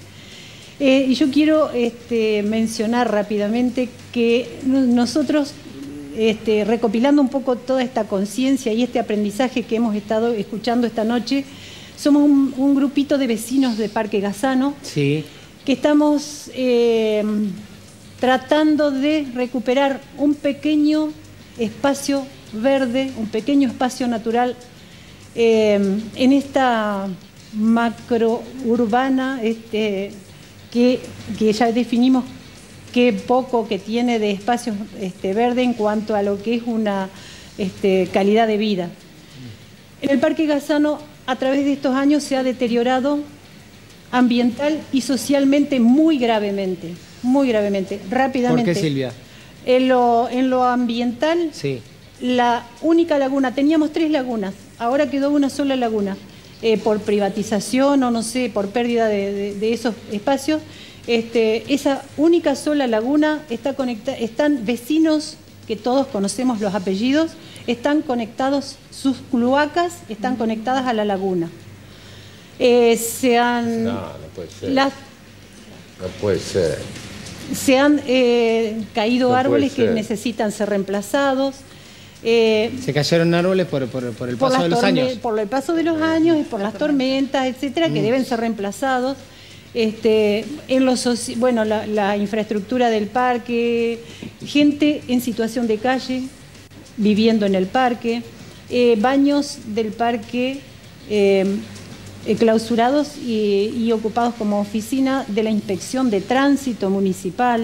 Eh, y yo quiero este, mencionar rápidamente que nosotros, este, recopilando un poco toda esta conciencia y este aprendizaje que hemos estado escuchando esta noche, somos un, un grupito de vecinos de Parque Gazano, sí. que estamos eh, tratando de recuperar un pequeño espacio verde, un pequeño espacio natural eh, en esta macrourbana este, que, que ya definimos qué poco que tiene de espacio este, verde en cuanto a lo que es una este, calidad de vida. En el Parque Gazano, a través de estos años, se ha deteriorado ambiental y socialmente muy gravemente, muy gravemente, rápidamente. ¿Por qué, Silvia? En lo, en lo ambiental, sí. la única laguna, teníamos tres lagunas, ahora quedó una sola laguna, eh, por privatización o no sé, por pérdida de, de, de esos espacios. Este, esa única sola laguna está conectada, están vecinos que todos conocemos los apellidos, están conectados, sus cloacas están conectadas a la laguna. Eh, se han, No, no puede ser. las, No puede ser. se han eh, caído No puede árboles que ser. necesitan ser reemplazados. Eh, Se cayeron árboles por, por, por el por, paso las de los torme- años. por el paso de los años y por las tormentas, etcétera, que Mm. deben ser reemplazados. Este, en los soci- bueno, la, la infraestructura del parque, gente en situación de calle viviendo en el parque, eh, baños del parque eh, eh, clausurados y, y ocupados como oficina de la Inspección de Tránsito Municipal.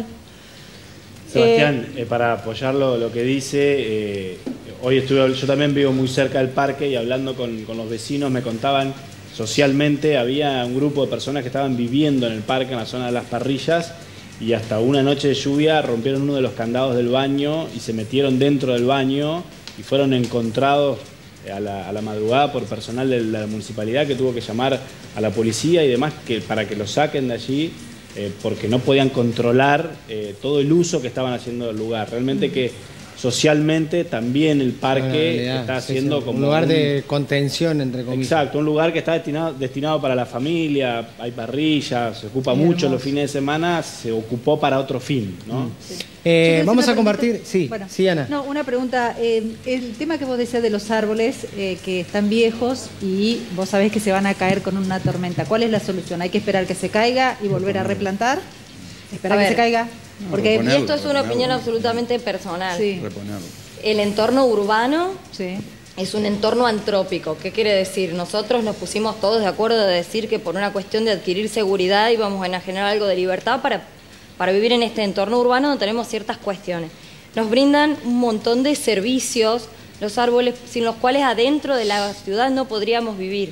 Sebastián, eh, para apoyarlo lo que dice, eh, hoy estuve, yo también vivo muy cerca del parque y hablando con, con los vecinos me contaban, socialmente había un grupo de personas que estaban viviendo en el parque, en la zona de las parrillas, y hasta una noche de lluvia rompieron uno de los candados del baño y se metieron dentro del baño y fueron encontrados a la, a la madrugada por personal de la municipalidad que tuvo que llamar a la policía y demás que, para que los saquen de allí. Eh, porque no podían controlar eh, todo el uso que estaban haciendo del lugar. Realmente que socialmente también el parque Realidad, está sí, haciendo sí, como un lugar un- de contención, entre comillas. Exacto, un lugar que está destinado, destinado para la familia, hay parrillas, se ocupa Qué mucho hermoso. los fines de semana, se ocupó para otro fin, ¿no? Eh, Yo vamos una a compartir, preguntita. sí, Bueno, sí, Ana. No, una pregunta. eh, el tema que vos decías de los árboles eh, que están viejos y vos sabés que se van a caer con una tormenta. ¿Cuál es la solución? ¿Hay que esperar que se caiga y volver a replantar? ¿Esperar A que ver. se caiga? Porque Y esto es una opinión absolutamente personal. Sí. Reponerlo. El entorno urbano Sí. es un entorno antrópico. ¿Qué quiere decir? Nosotros nos pusimos todos de acuerdo de decir que por una cuestión de adquirir seguridad íbamos a enajenar algo de libertad para, para vivir en este entorno urbano donde tenemos ciertas cuestiones. Nos brindan un montón de servicios, los árboles, sin los cuales adentro de la ciudad no podríamos vivir.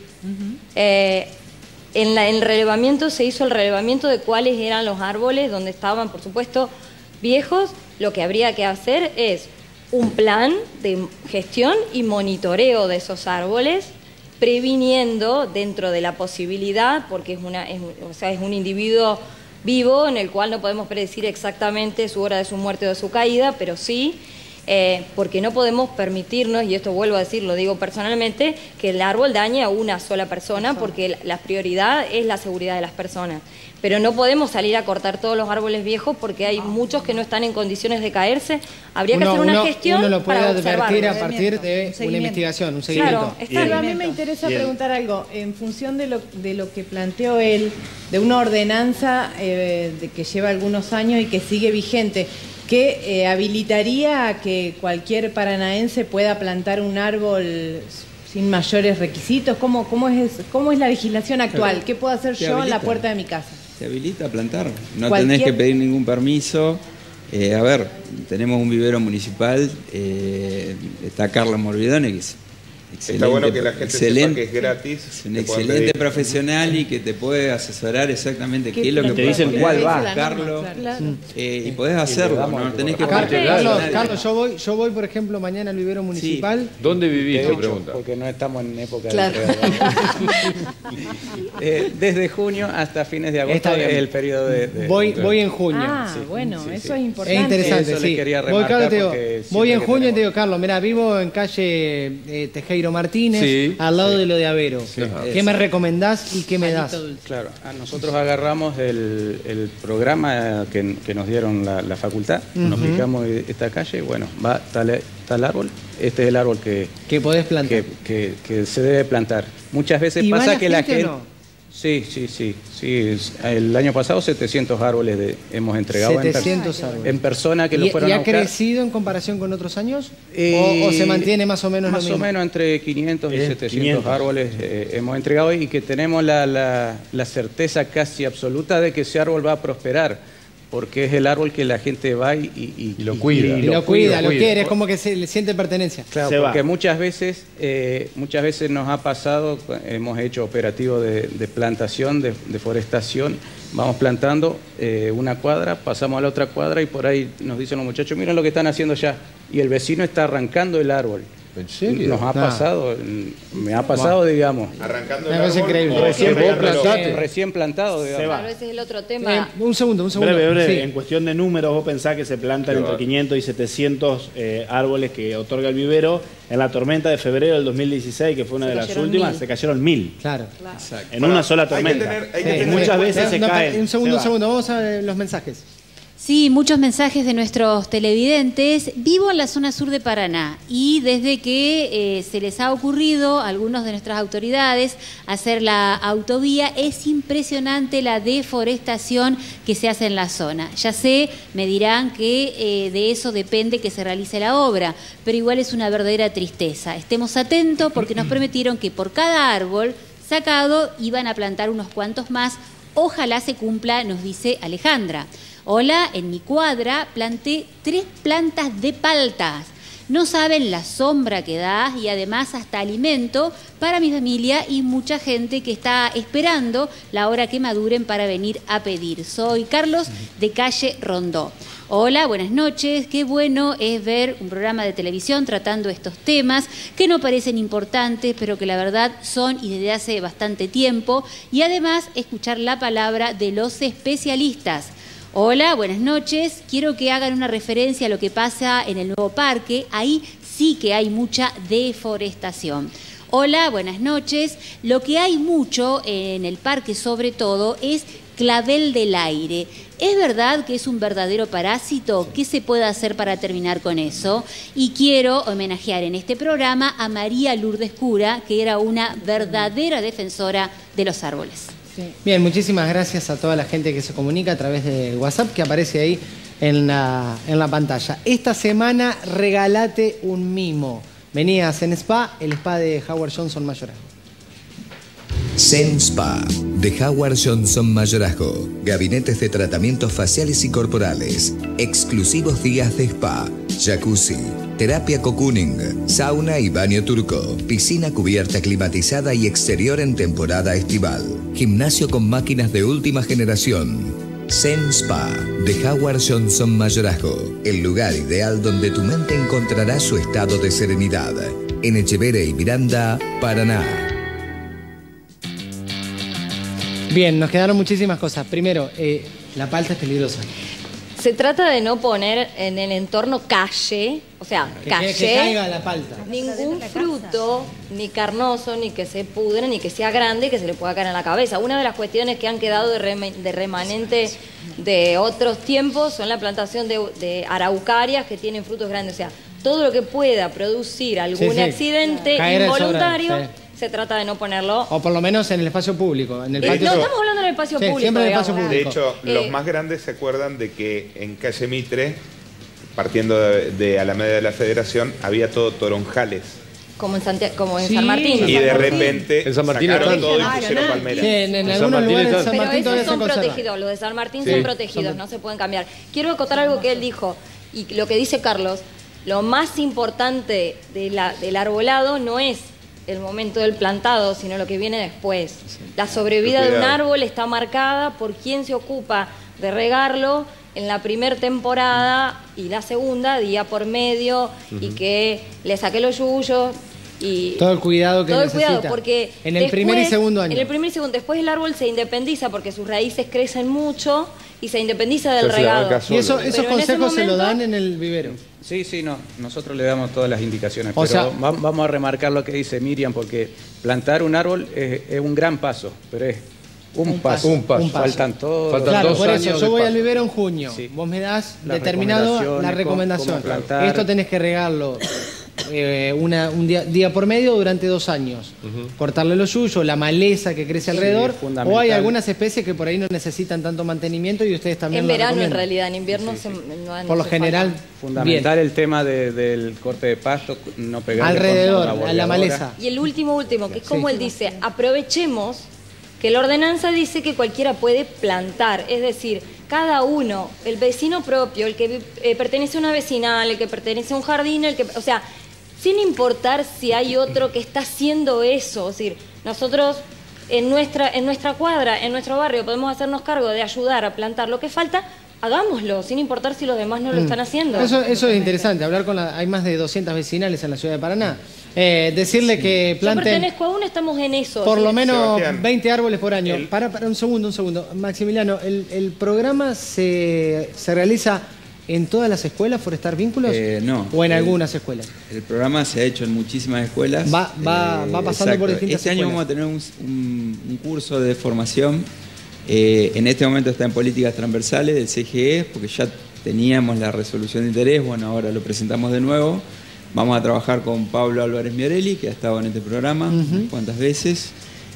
Eh, en, la- en el relevamiento se hizo el relevamiento de cuáles eran los árboles, donde estaban, por supuesto, viejos. Lo que habría que hacer es un plan de gestión y monitoreo de esos árboles, previniendo dentro de la posibilidad, porque es, una, es, o sea, es un individuo vivo en el cual no podemos predecir exactamente su hora de su muerte o de su caída, pero sí, eh, porque no podemos permitirnos, y esto vuelvo a decir, lo digo personalmente, que el árbol dañe a una sola persona, porque la, la prioridad es la seguridad de las personas. Pero no podemos salir a cortar todos los árboles viejos porque hay muchos que no están en condiciones de caerse. Habría que Uno- hacer una uno- gestión uno lo puede para advertir observarlo. a partir de una investigación, un seguimiento. Claro, está Pero a mí bien. me interesa Y el- preguntar algo, en función de lo, de lo que planteó él, de una ordenanza eh, de que lleva algunos años y que sigue vigente, que eh, habilitaría a que cualquier paranaense pueda plantar un árbol sin mayores requisitos. ¿Cómo, cómo, es, cómo es la legislación actual? ¿Qué puedo hacer Te yo en la habilita. puerta de mi casa? Se habilita a plantar. No Cualquier- tenés que pedir ningún permiso. Eh, a ver, tenemos un vivero municipal. eh, está Carla Morvidone, que es excelente. Está bueno que la gente excelente, sepa que es gratis. es un que puedan excelente pedir. profesional y que te puede asesorar exactamente qué, ¿Qué es lo que te puedes dicen poner, cuál va. buscarlo, Claro. eh, y podés hacerlo. damos No el tenés que Aparte, pedir Carlos, permiso. Carlos, yo voy, yo voy, por ejemplo, mañana al vivero municipal. ¿Dónde vivís? De Te hecho, pregunta. porque no estamos en época Claro. de entrega. Eh, desde junio hasta fines de agosto Está bien. es el periodo de... de- Voy, de- voy en junio. Ah, sí, bueno, sí, eso sí. es Es importante. interesante, Eso le sí. quería Voy, remarcar Carlos, te digo, porque voy en siempre que junio y te tenemos- digo, Carlos, mira, vivo en calle eh, Tejero Martínez, Sí, al lado sí. de lo de Avero. Ajá. ¿Qué me recomendás y qué me das? Claro, a nosotros agarramos el, el programa que, que nos dieron la, la facultad, nos Ujú. fijamos esta calle, bueno, va tal, tal árbol, este es el árbol que, Que podés plantar. que, que- que se debe plantar. Muchas veces ¿Y va pasa la que la gente o gente... no? Sí, sí, sí, sí. es- El año pasado setecientos árboles de- hemos entregado en per- setecientos árboles. en persona que ¿Y, lo fueron y a ha buscar. crecido en comparación con otros años? Eh, ¿O, o se mantiene más o menos Más lo mismo? o menos entre quinientos y Eh, setecientos quinientos. árboles eh, hemos entregado y que tenemos la, la- la certeza casi absoluta de que ese árbol va a prosperar, porque es el árbol que la gente va y, y, y lo cuida. Y, y lo, lo cuida, lo quiere, es como que se le siente pertenencia. Claro, se porque va. muchas veces eh, muchas veces nos ha pasado, hemos hecho operativos de, de plantación, de deforestación, vamos plantando eh, una cuadra, pasamos a la otra cuadra y por ahí nos dicen los muchachos, miren lo que están haciendo ya, y el vecino está arrancando el árbol. ¿En serio? Nos ha No. pasado, me ha pasado, wow. digamos. Arrancando el árbol. Es increíble. Recién, recién, recién plantado, digamos. Claro, ese es el otro tema. Eh, un segundo, un segundo. Breve, breve. Sí. En cuestión de números, vos pensás que se plantan entre quinientos y setecientos eh, árboles que otorga el vivero. En la tormenta de febrero del dos mil dieciséis, que fue una Se de las cayeron últimas, mil. se cayeron mil. Claro. Exacto. En una sola tormenta. Hay que tener, hay que Sí. tener Muchas en veces se No, caen. un segundo, se un va. segundo, vamos a ver los mensajes. Sí, muchos mensajes de nuestros televidentes. Vivo en la zona sur de Paraná y desde que eh, se les ha ocurrido a algunos de nuestras autoridades hacer la autovía, es impresionante la deforestación que se hace en la zona. Ya sé, me dirán que eh, de eso depende que se realice la obra, pero igual es una verdadera tristeza. Estemos atentos porque nos prometieron que por cada árbol sacado iban a plantar unos cuantos más. Ojalá se cumpla, nos dice Alejandra. Hola, en mi cuadra planté tres plantas de paltas. No saben la sombra que da y además hasta alimento para mi familia y mucha gente que está esperando la hora que maduren para venir a pedir. Soy Carlos de calle Rondó. Hola, buenas noches. Qué bueno es ver un programa de televisión tratando estos temas que no parecen importantes, pero que la verdad son y desde hace bastante tiempo. Y además escuchar la palabra de los especialistas. Hola, buenas noches. Quiero que hagan una referencia a lo que pasa en el nuevo parque. Ahí sí que hay mucha deforestación. Hola, buenas noches. Lo que hay mucho en el parque sobre todo es clavel del aire. ¿Es verdad que es un verdadero parásito? ¿Qué se puede hacer para terminar con eso? Y quiero homenajear en este programa a María Lourdes Cura, que era una verdadera defensora de los árboles. Sí. Bien, muchísimas gracias a toda la gente que se comunica a través de WhatsApp que aparece ahí en la, en la pantalla. Esta semana regalate un mimo. Venías en Spa, el spa de Howard Johnson Mayorazgo. Zen Spa de Howard Johnson Mayorazgo. Gabinetes de tratamientos faciales y corporales. Exclusivos días de spa. Jacuzzi. Terapia cocooning. Sauna y baño turco. Piscina cubierta climatizada y exterior en temporada estival. Gimnasio con máquinas de última generación. Zen Spa de Howard Johnson Mayorazgo. El lugar ideal donde tu mente encontrará su estado de serenidad. En Echeverre y Miranda, Paraná. Bien, nos quedaron muchísimas cosas. Primero, eh, la palta es peligrosa. Se trata de no poner en el entorno calle, o sea, Que, calle, que, que caiga la palta. ningún fruto, ni carnoso, ni que se pudre, ni que sea grande, que se le pueda caer en la cabeza. Una de las cuestiones que han quedado de, rem de remanente de otros tiempos son la plantación de, de araucarias que tienen frutos grandes. O sea, todo lo que pueda producir algún Sí, sí. accidente Caer al involuntario, sobra, sí. se trata de no ponerlo. O por lo menos en el espacio público. En el De patio. No, estamos hablando en el espacio Sí, público. siempre en el digamos. espacio De público. hecho, Eh, los más grandes se acuerdan de que en calle Mitre, partiendo de, de Alameda de la Federación, había todo toronjales. Como en, Santiago, como en Sí. San Martín. Y de repente En San Martín sacaron están. todo y Claro, pusieron ¿no? palmeras. Sí, en, en En San algunos Martín lugares de está- San Pero Martín todavía esos se son conserva. protegidos, los de San Martín Sí. son protegidos, no se pueden cambiar. Quiero acotar algo que él dijo, y lo que dice Carlos, lo más importante de la, del arbolado no es el momento del plantado, sino lo que viene después. La sobrevida de un Cuidado. árbol está marcada por quién se ocupa de regarlo en la primera temporada y la segunda, día por medio, y que le saque los yuyos. Y Todo el cuidado que todo el necesita. cuidado, porque En el primer y después- segundo año. En el primer y segundo, después el árbol se independiza porque sus raíces crecen mucho y se independiza del Ya se la regado. banca Y eso, Pero esos en ese consejos se lo momento- dan en el vivero. Sí, sí, no. Nosotros le damos todas las indicaciones. O pero sea- va- vamos a remarcar lo que dice Miriam, porque plantar un árbol es, es un gran paso, pero es un, Un paso. paso, un paso. Faltan todos. Faltan Claro, dos por eso años yo de voy paso. al vivero en junio. Sí. Vos me das Las determinado la recomendaciones, recomendación. cómo- cómo plantar. Esto tenés que regarlo eh, una, un día, día por medio durante dos años. Cortarle los yuyos, la maleza que crece Sí, alrededor. es fundamental. O hay algunas especies que por ahí no necesitan tanto mantenimiento y ustedes también En lo verano, en recomiendan. realidad, en invierno se, no, no Por lo hace general, falta. Fundamental el tema de- del corte de pasto, no pegar Alrededor, a la maleza. Y el último, último, que es como Sí. él dice, aprovechemos que la ordenanza dice que cualquiera puede plantar, es decir, cada uno, el vecino propio, el que eh, pertenece a una vecinal, el que pertenece a un jardín, el que, o sea, sin importar si hay otro que está haciendo eso, es decir, nosotros en nuestra, en nuestra cuadra, en nuestro barrio, podemos hacernos cargo de ayudar a plantar lo que falta, hagámoslo, sin importar si los demás no lo están haciendo. Eso, eso es interesante, hablar con la, hay más de doscientas vecinales en la ciudad de Paraná. Eh, decirle sí. que planten... Yo pertenezco a uno, estamos en eso. Por ¿sí? lo menos Sebastián. veinte árboles por año. El... Para, para un segundo, un segundo. Maximiliano, ¿el, el programa se, se realiza en todas las escuelas, Forestar Vínculos? Eh, no. ¿O en el, algunas escuelas? El programa se ha hecho en muchísimas escuelas. Va, va, eh, va pasando exacto. por distintas Este año escuelas. vamos a tener un, un, un curso de formación. Eh, en este momento está en políticas transversales del C G E, porque ya teníamos la resolución de interés, bueno, ahora lo presentamos de nuevo. Vamos a trabajar con Pablo Álvarez Miorelli, que ha estado en este programa uh-huh. unas cuantas veces.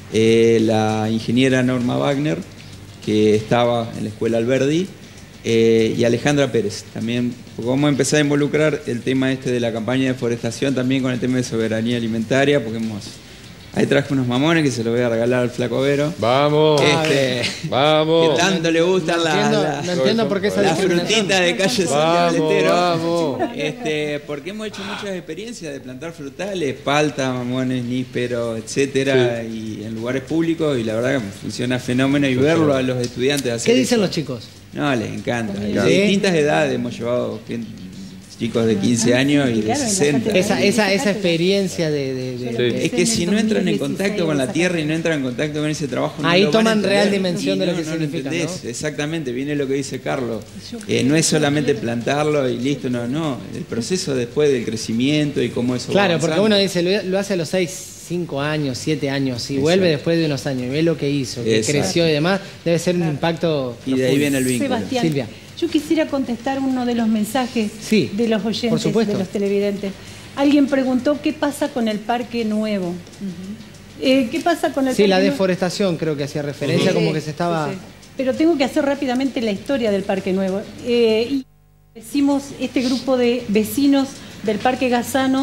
Eh, la ingeniera Norma Wagner, que estaba en la Escuela Alberdi. Eh, y Alejandra Pérez, también, porque vamos a empezar a involucrar el tema este de la campaña de forestación también con el tema de soberanía alimentaria, porque hemos... Ahí traje unos mamones que se los voy a regalar al Flaco Vero. ¡Vamos! Este, ¡Vamos! Que tanto le gustan no las entiendo, la, no entiendo por qué esa la discriminación. frutita de calle Santiago del Estero. ¡Vamos! Este, porque hemos hecho muchas experiencias de plantar frutales, palta, mamones, níspero, etcétera, sí. y en lugares públicos, y la verdad que funciona fenómeno y verlo a los estudiantes hacer ¿Qué dicen eso. los chicos? No, les encanta. Y de ¿Sí? distintas edades hemos llevado chicos de quince años y de sesenta. Esa, esa, esa experiencia de... de, de, sí. de Es que si no entran en contacto con la tierra y no entran en contacto con ese trabajo... No ahí lo van a toman real entender. dimensión Y de no, lo que no significa, lo entendés. ¿no? Exactamente, viene lo que dice Carlos. Eh, no es solamente plantarlo y listo, no, no. El proceso después del crecimiento y cómo eso Claro, va porque avanzando. uno dice, lo, lo hace a los seis, cinco años, siete años, y Exacto. vuelve después de unos años y ve lo que hizo, que Exacto. creció y demás, debe ser un impacto Y de ahí profundo. viene el vínculo. Sebastián, Silvia. yo quisiera contestar uno de los mensajes Sí, de los por oyentes, supuesto. de los televidentes. Alguien preguntó qué pasa con el Parque Nuevo. Uh-huh. eh, ¿Qué pasa con el Sí, Parque la Nuevo? deforestación creo que hacía referencia, Sí, como que se estaba... sí, sí. Pero tengo que hacer rápidamente la historia del Parque Nuevo. Eh, y decimos, este grupo de vecinos del Parque Gazano,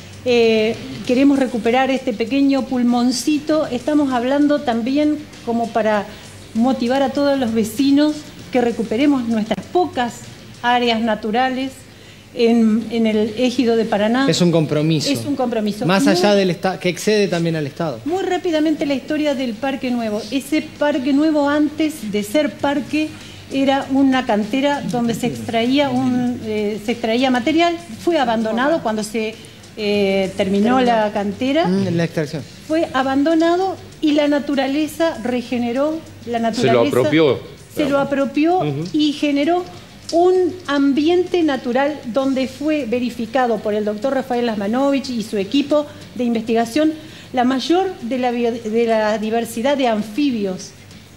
eh, queremos recuperar este pequeño pulmoncito. Estamos hablando también como para motivar a todos los vecinos que recuperemos nuestras pocas áreas naturales en, en el ejido de Paraná. Es un compromiso. Es un compromiso. Más Muy- allá del Estado, que excede también al Estado. Muy rápidamente la historia del Parque Nuevo. Ese Parque Nuevo, antes de ser parque, era una cantera donde se extraía, un, eh, se extraía material. Fue abandonado cuando se eh, terminó la cantera. Mm, la extracción. Fue abandonado y la naturaleza regeneró. La naturaleza Se lo apropió. Se lo apropió Ujú. y generó un ambiente natural donde fue verificado por el doctor Rafael Lasmanovich y su equipo de investigación la mayor de la, bio- de la diversidad de anfibios.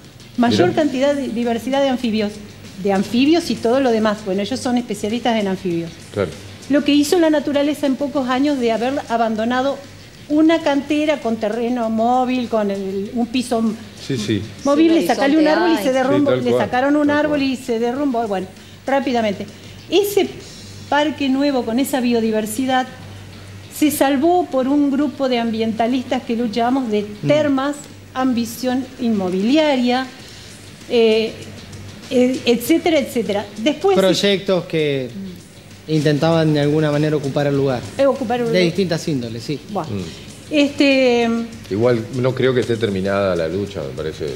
Mayor Mirá. cantidad de diversidad de anfibios. De anfibios y todo lo demás. Bueno, ellos son especialistas en anfibios. Claro. Lo que hizo la naturaleza en pocos años de haber abandonado una cantera con terreno móvil, con el- un piso Sí, sí. móvil, Sí, le sacaron un horizonte árbol y se hay. derrumbó, Sí, tal le cual, sacaron un tal árbol cual. y se derrumbó. Bueno, rápidamente. Ese parque nuevo con esa biodiversidad se salvó por un grupo de ambientalistas que luchábamos de termas, ambición inmobiliaria, eh, eh, etcétera, etcétera. Después Proyectos que intentaban de alguna manera ocupar el lugar. eh, ocuparon De distintas índoles, sí. Bueno, Mm. este, Igual no creo que esté terminada la lucha, me parece.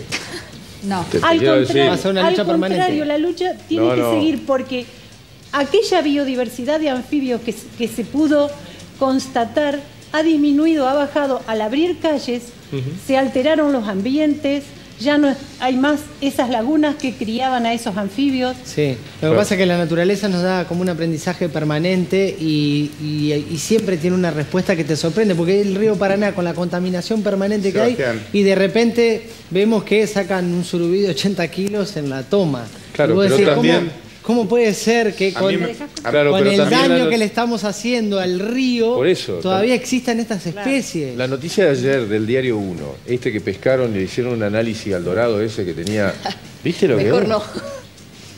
No. Te- te al quiero decir- contrario, Va a ser una al lucha permanente. contrario, la lucha tiene No, que no. seguir porque aquella biodiversidad de anfibios que, que se pudo constatar ha disminuido, ha bajado. Al abrir calles, se alteraron los ambientes, ya no hay más esas lagunas que criaban a esos anfibios. Sí, lo que Claro. pasa es que la naturaleza nos da como un aprendizaje permanente y, y- y siempre tiene una respuesta que te sorprende, porque el río Paraná con la contaminación permanente que hay, Sebastián. y de repente vemos que sacan un surubí de ochenta kilos en la toma. Claro, Y vos pero decís, también- ¿cómo, cómo puede ser que A con, mí me- Claro, con pero el también daño la- que le estamos haciendo al río Por eso, todavía existan estas especies? La noticia de ayer del Diario uno, este que pescaron, le hicieron un análisis al dorado ese que tenía... ¿Viste lo que Mejor era? no.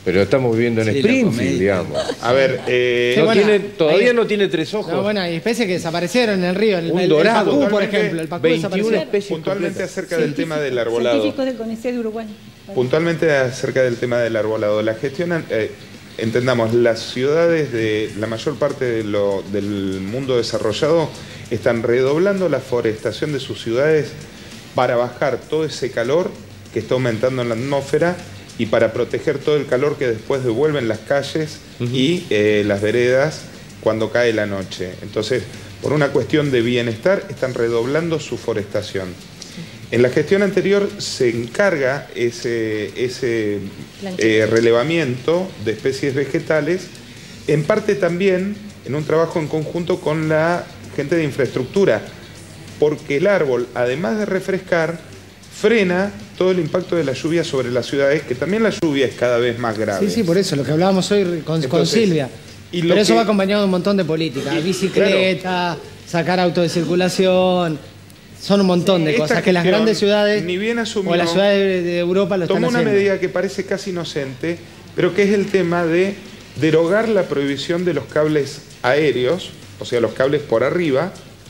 Pero estamos viviendo en Sí, la Springfield, comedia. digamos. A ver, eh, No bueno, tiene- todavía ahí- no tiene tres ojos. No, bueno, hay especies que desaparecieron en el río. El, Un el- el dorado. pacú, por Puntualmente, ejemplo. El pacú veintiuna desapareció. especies puntualmente completas. acerca del tema del arbolado. Científicos del CONICET de Uruguay. Puntualmente acerca del tema del arbolado. La gestión, eh, entendamos, las ciudades de la mayor parte de lo- del mundo desarrollado están redoblando la forestación de sus ciudades para bajar todo ese calor que está aumentando en la atmósfera y para proteger todo el calor que después devuelven las calles y eh, las veredas cuando cae la noche. Entonces, por una cuestión de bienestar, están redoblando su forestación. En la gestión anterior se encarga ese, ese eh, relevamiento de especies vegetales, en parte también en un trabajo en conjunto con la gente de infraestructura, porque el árbol, además de refrescar, frena todo el impacto de la lluvia sobre las ciudades, que también la lluvia es cada vez más grave. Sí, sí, por eso, lo que hablábamos hoy con, con Entonces, Silvia. y lo Pero eso que- va acompañado de un montón de políticas. Bicicleta, sacar auto de circulación. Son un montón de Esta cosas que las gestión, grandes ciudades ni bien asumió, o las ciudades de, de Europa lo están tomó una haciendo. medida que parece casi inocente, pero que es el tema de derogar la prohibición de los cables aéreos, o sea, los cables por arriba,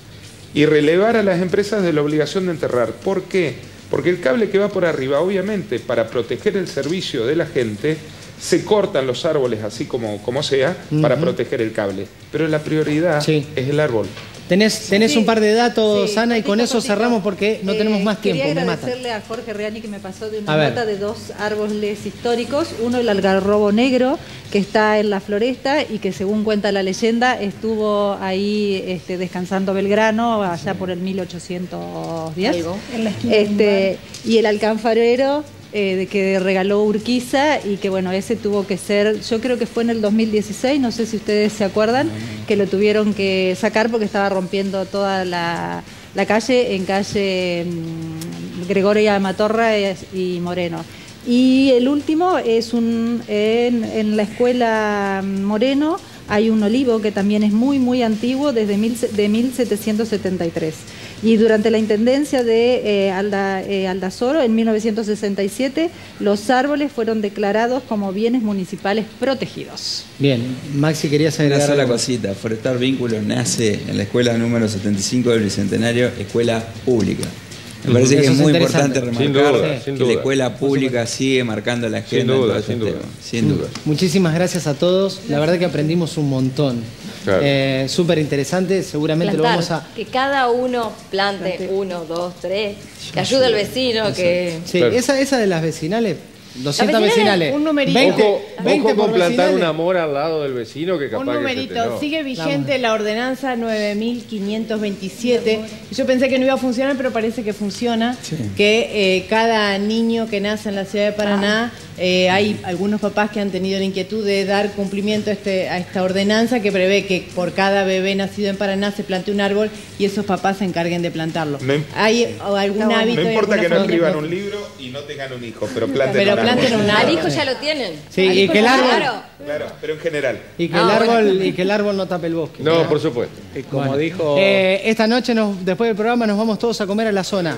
y relevar a las empresas de la obligación de enterrar. ¿Por qué? Porque el cable que va por arriba, obviamente, para proteger el servicio de la gente, se cortan los árboles así como, como sea, para Ujú. proteger el cable. Pero la prioridad Sí. es el árbol. Tenés, tenés Sí, un par de datos, sí, Ana, y con cortito, eso cortito. cerramos porque no tenemos Eh, más tiempo. Quería Me matan. agradecerle a Jorge Reani que me pasó de A una ver. nota de dos árboles históricos. Uno, el algarrobo negro, que está en la floresta y que, según cuenta la leyenda, estuvo ahí este, descansando Belgrano allá por el mil ochocientos diez. Algo. En la esquina del Este, y el alcanfarero eh, de que regaló Urquiza y que, bueno, ese tuvo que ser, yo creo que fue en el dos mil dieciséis, no sé si ustedes se acuerdan, que lo tuvieron que sacar porque estaba rompiendo toda la, la calle, en calle mm, Gregoria Matorra y Moreno. Y el último es un en, en la escuela Moreno hay un olivo que también es muy, muy antiguo, desde mil, de mil setecientos setenta y tres. Y durante la intendencia de eh, Alda, eh, Aldazoro, en mil novecientos sesenta y siete, los árboles fueron declarados como bienes municipales protegidos. Bien, Maxi, querías Una agregar sola algo? cosita, Forestar Vínculos nace en la escuela número setenta y cinco del Bicentenario, escuela pública. Me parece Eso que es es muy interesante. importante Sin remarcar duda, que sin la duda. escuela pública sigue marcando la agenda Sin duda, en todo este sin duda. tema. Sin duda. Muchísimas gracias a todos. La verdad que aprendimos un montón. Claro. Eh, Súper interesante. Seguramente Plantar, lo vamos a... que cada uno plante uno, dos, tres, que ayude al vecino, que... Sí, Claro. esa, esa de las vecinales, doscientas Las vecinales, vecinales. un numerito. veinte, Ojo, veinte ojo por con plantar vecinales. un amor al lado del vecino que capaz Un que se numerito, te- no. sigue vigente la ordenanza nueve mil quinientos veintisiete. Yo pensé que no iba a funcionar, pero parece que funciona. Que eh, cada niño que nace en la ciudad de Paraná, eh, hay algunos papás que han tenido la inquietud de dar cumplimiento a, este, a esta ordenanza que prevé que por cada bebé nacido en Paraná se plante un árbol y esos papás se encarguen de plantarlo. No im- ¿Hay algún hábito? No y importa alguna que no familia? escriban un libro y no tengan un hijo, pero planten Pero un árbol. planten un Al árbol. hijo ya lo tienen. Sí, Al y hijo que el ya- árbol- Claro. Claro, pero en general. Y que, Ah, el árbol, bueno. y que el árbol no tape el bosque. No, por supuesto. Y como Bueno, dijo... eh, esta noche, nos, después del programa, nos vamos todos a comer a la zona.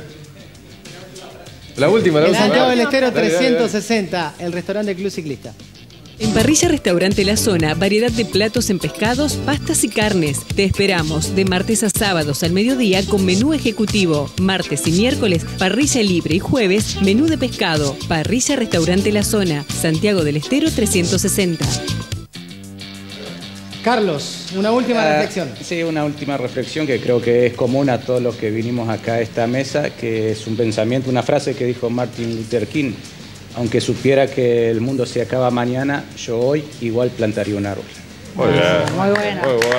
La última, la En última. Santiago del Dale, Estero dale, dale, dale. trescientos sesenta, el restaurante Club Ciclista. En Parrilla Restaurante La Zona, variedad de platos en pescados, pastas y carnes. Te esperamos de martes a sábados al mediodía con menú ejecutivo. Martes y miércoles, parrilla libre y jueves, menú de pescado. Parrilla Restaurante La Zona, Santiago del Estero trescientos sesenta. Carlos, una última Ah, reflexión. Sí, una última reflexión que creo que es común a todos los que vinimos acá a esta mesa, que es un pensamiento, una frase que dijo Martin Luther King. Aunque supiera que el mundo se acaba mañana, yo hoy igual plantaría un árbol. Muy bien. Muy buena. Muy bueno.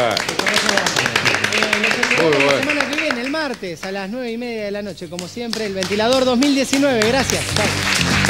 Muy La bueno. semana que viene, el martes, a las nueve y media de la noche, como siempre, el Ventilador dos mil diecinueve. Gracias. Chao.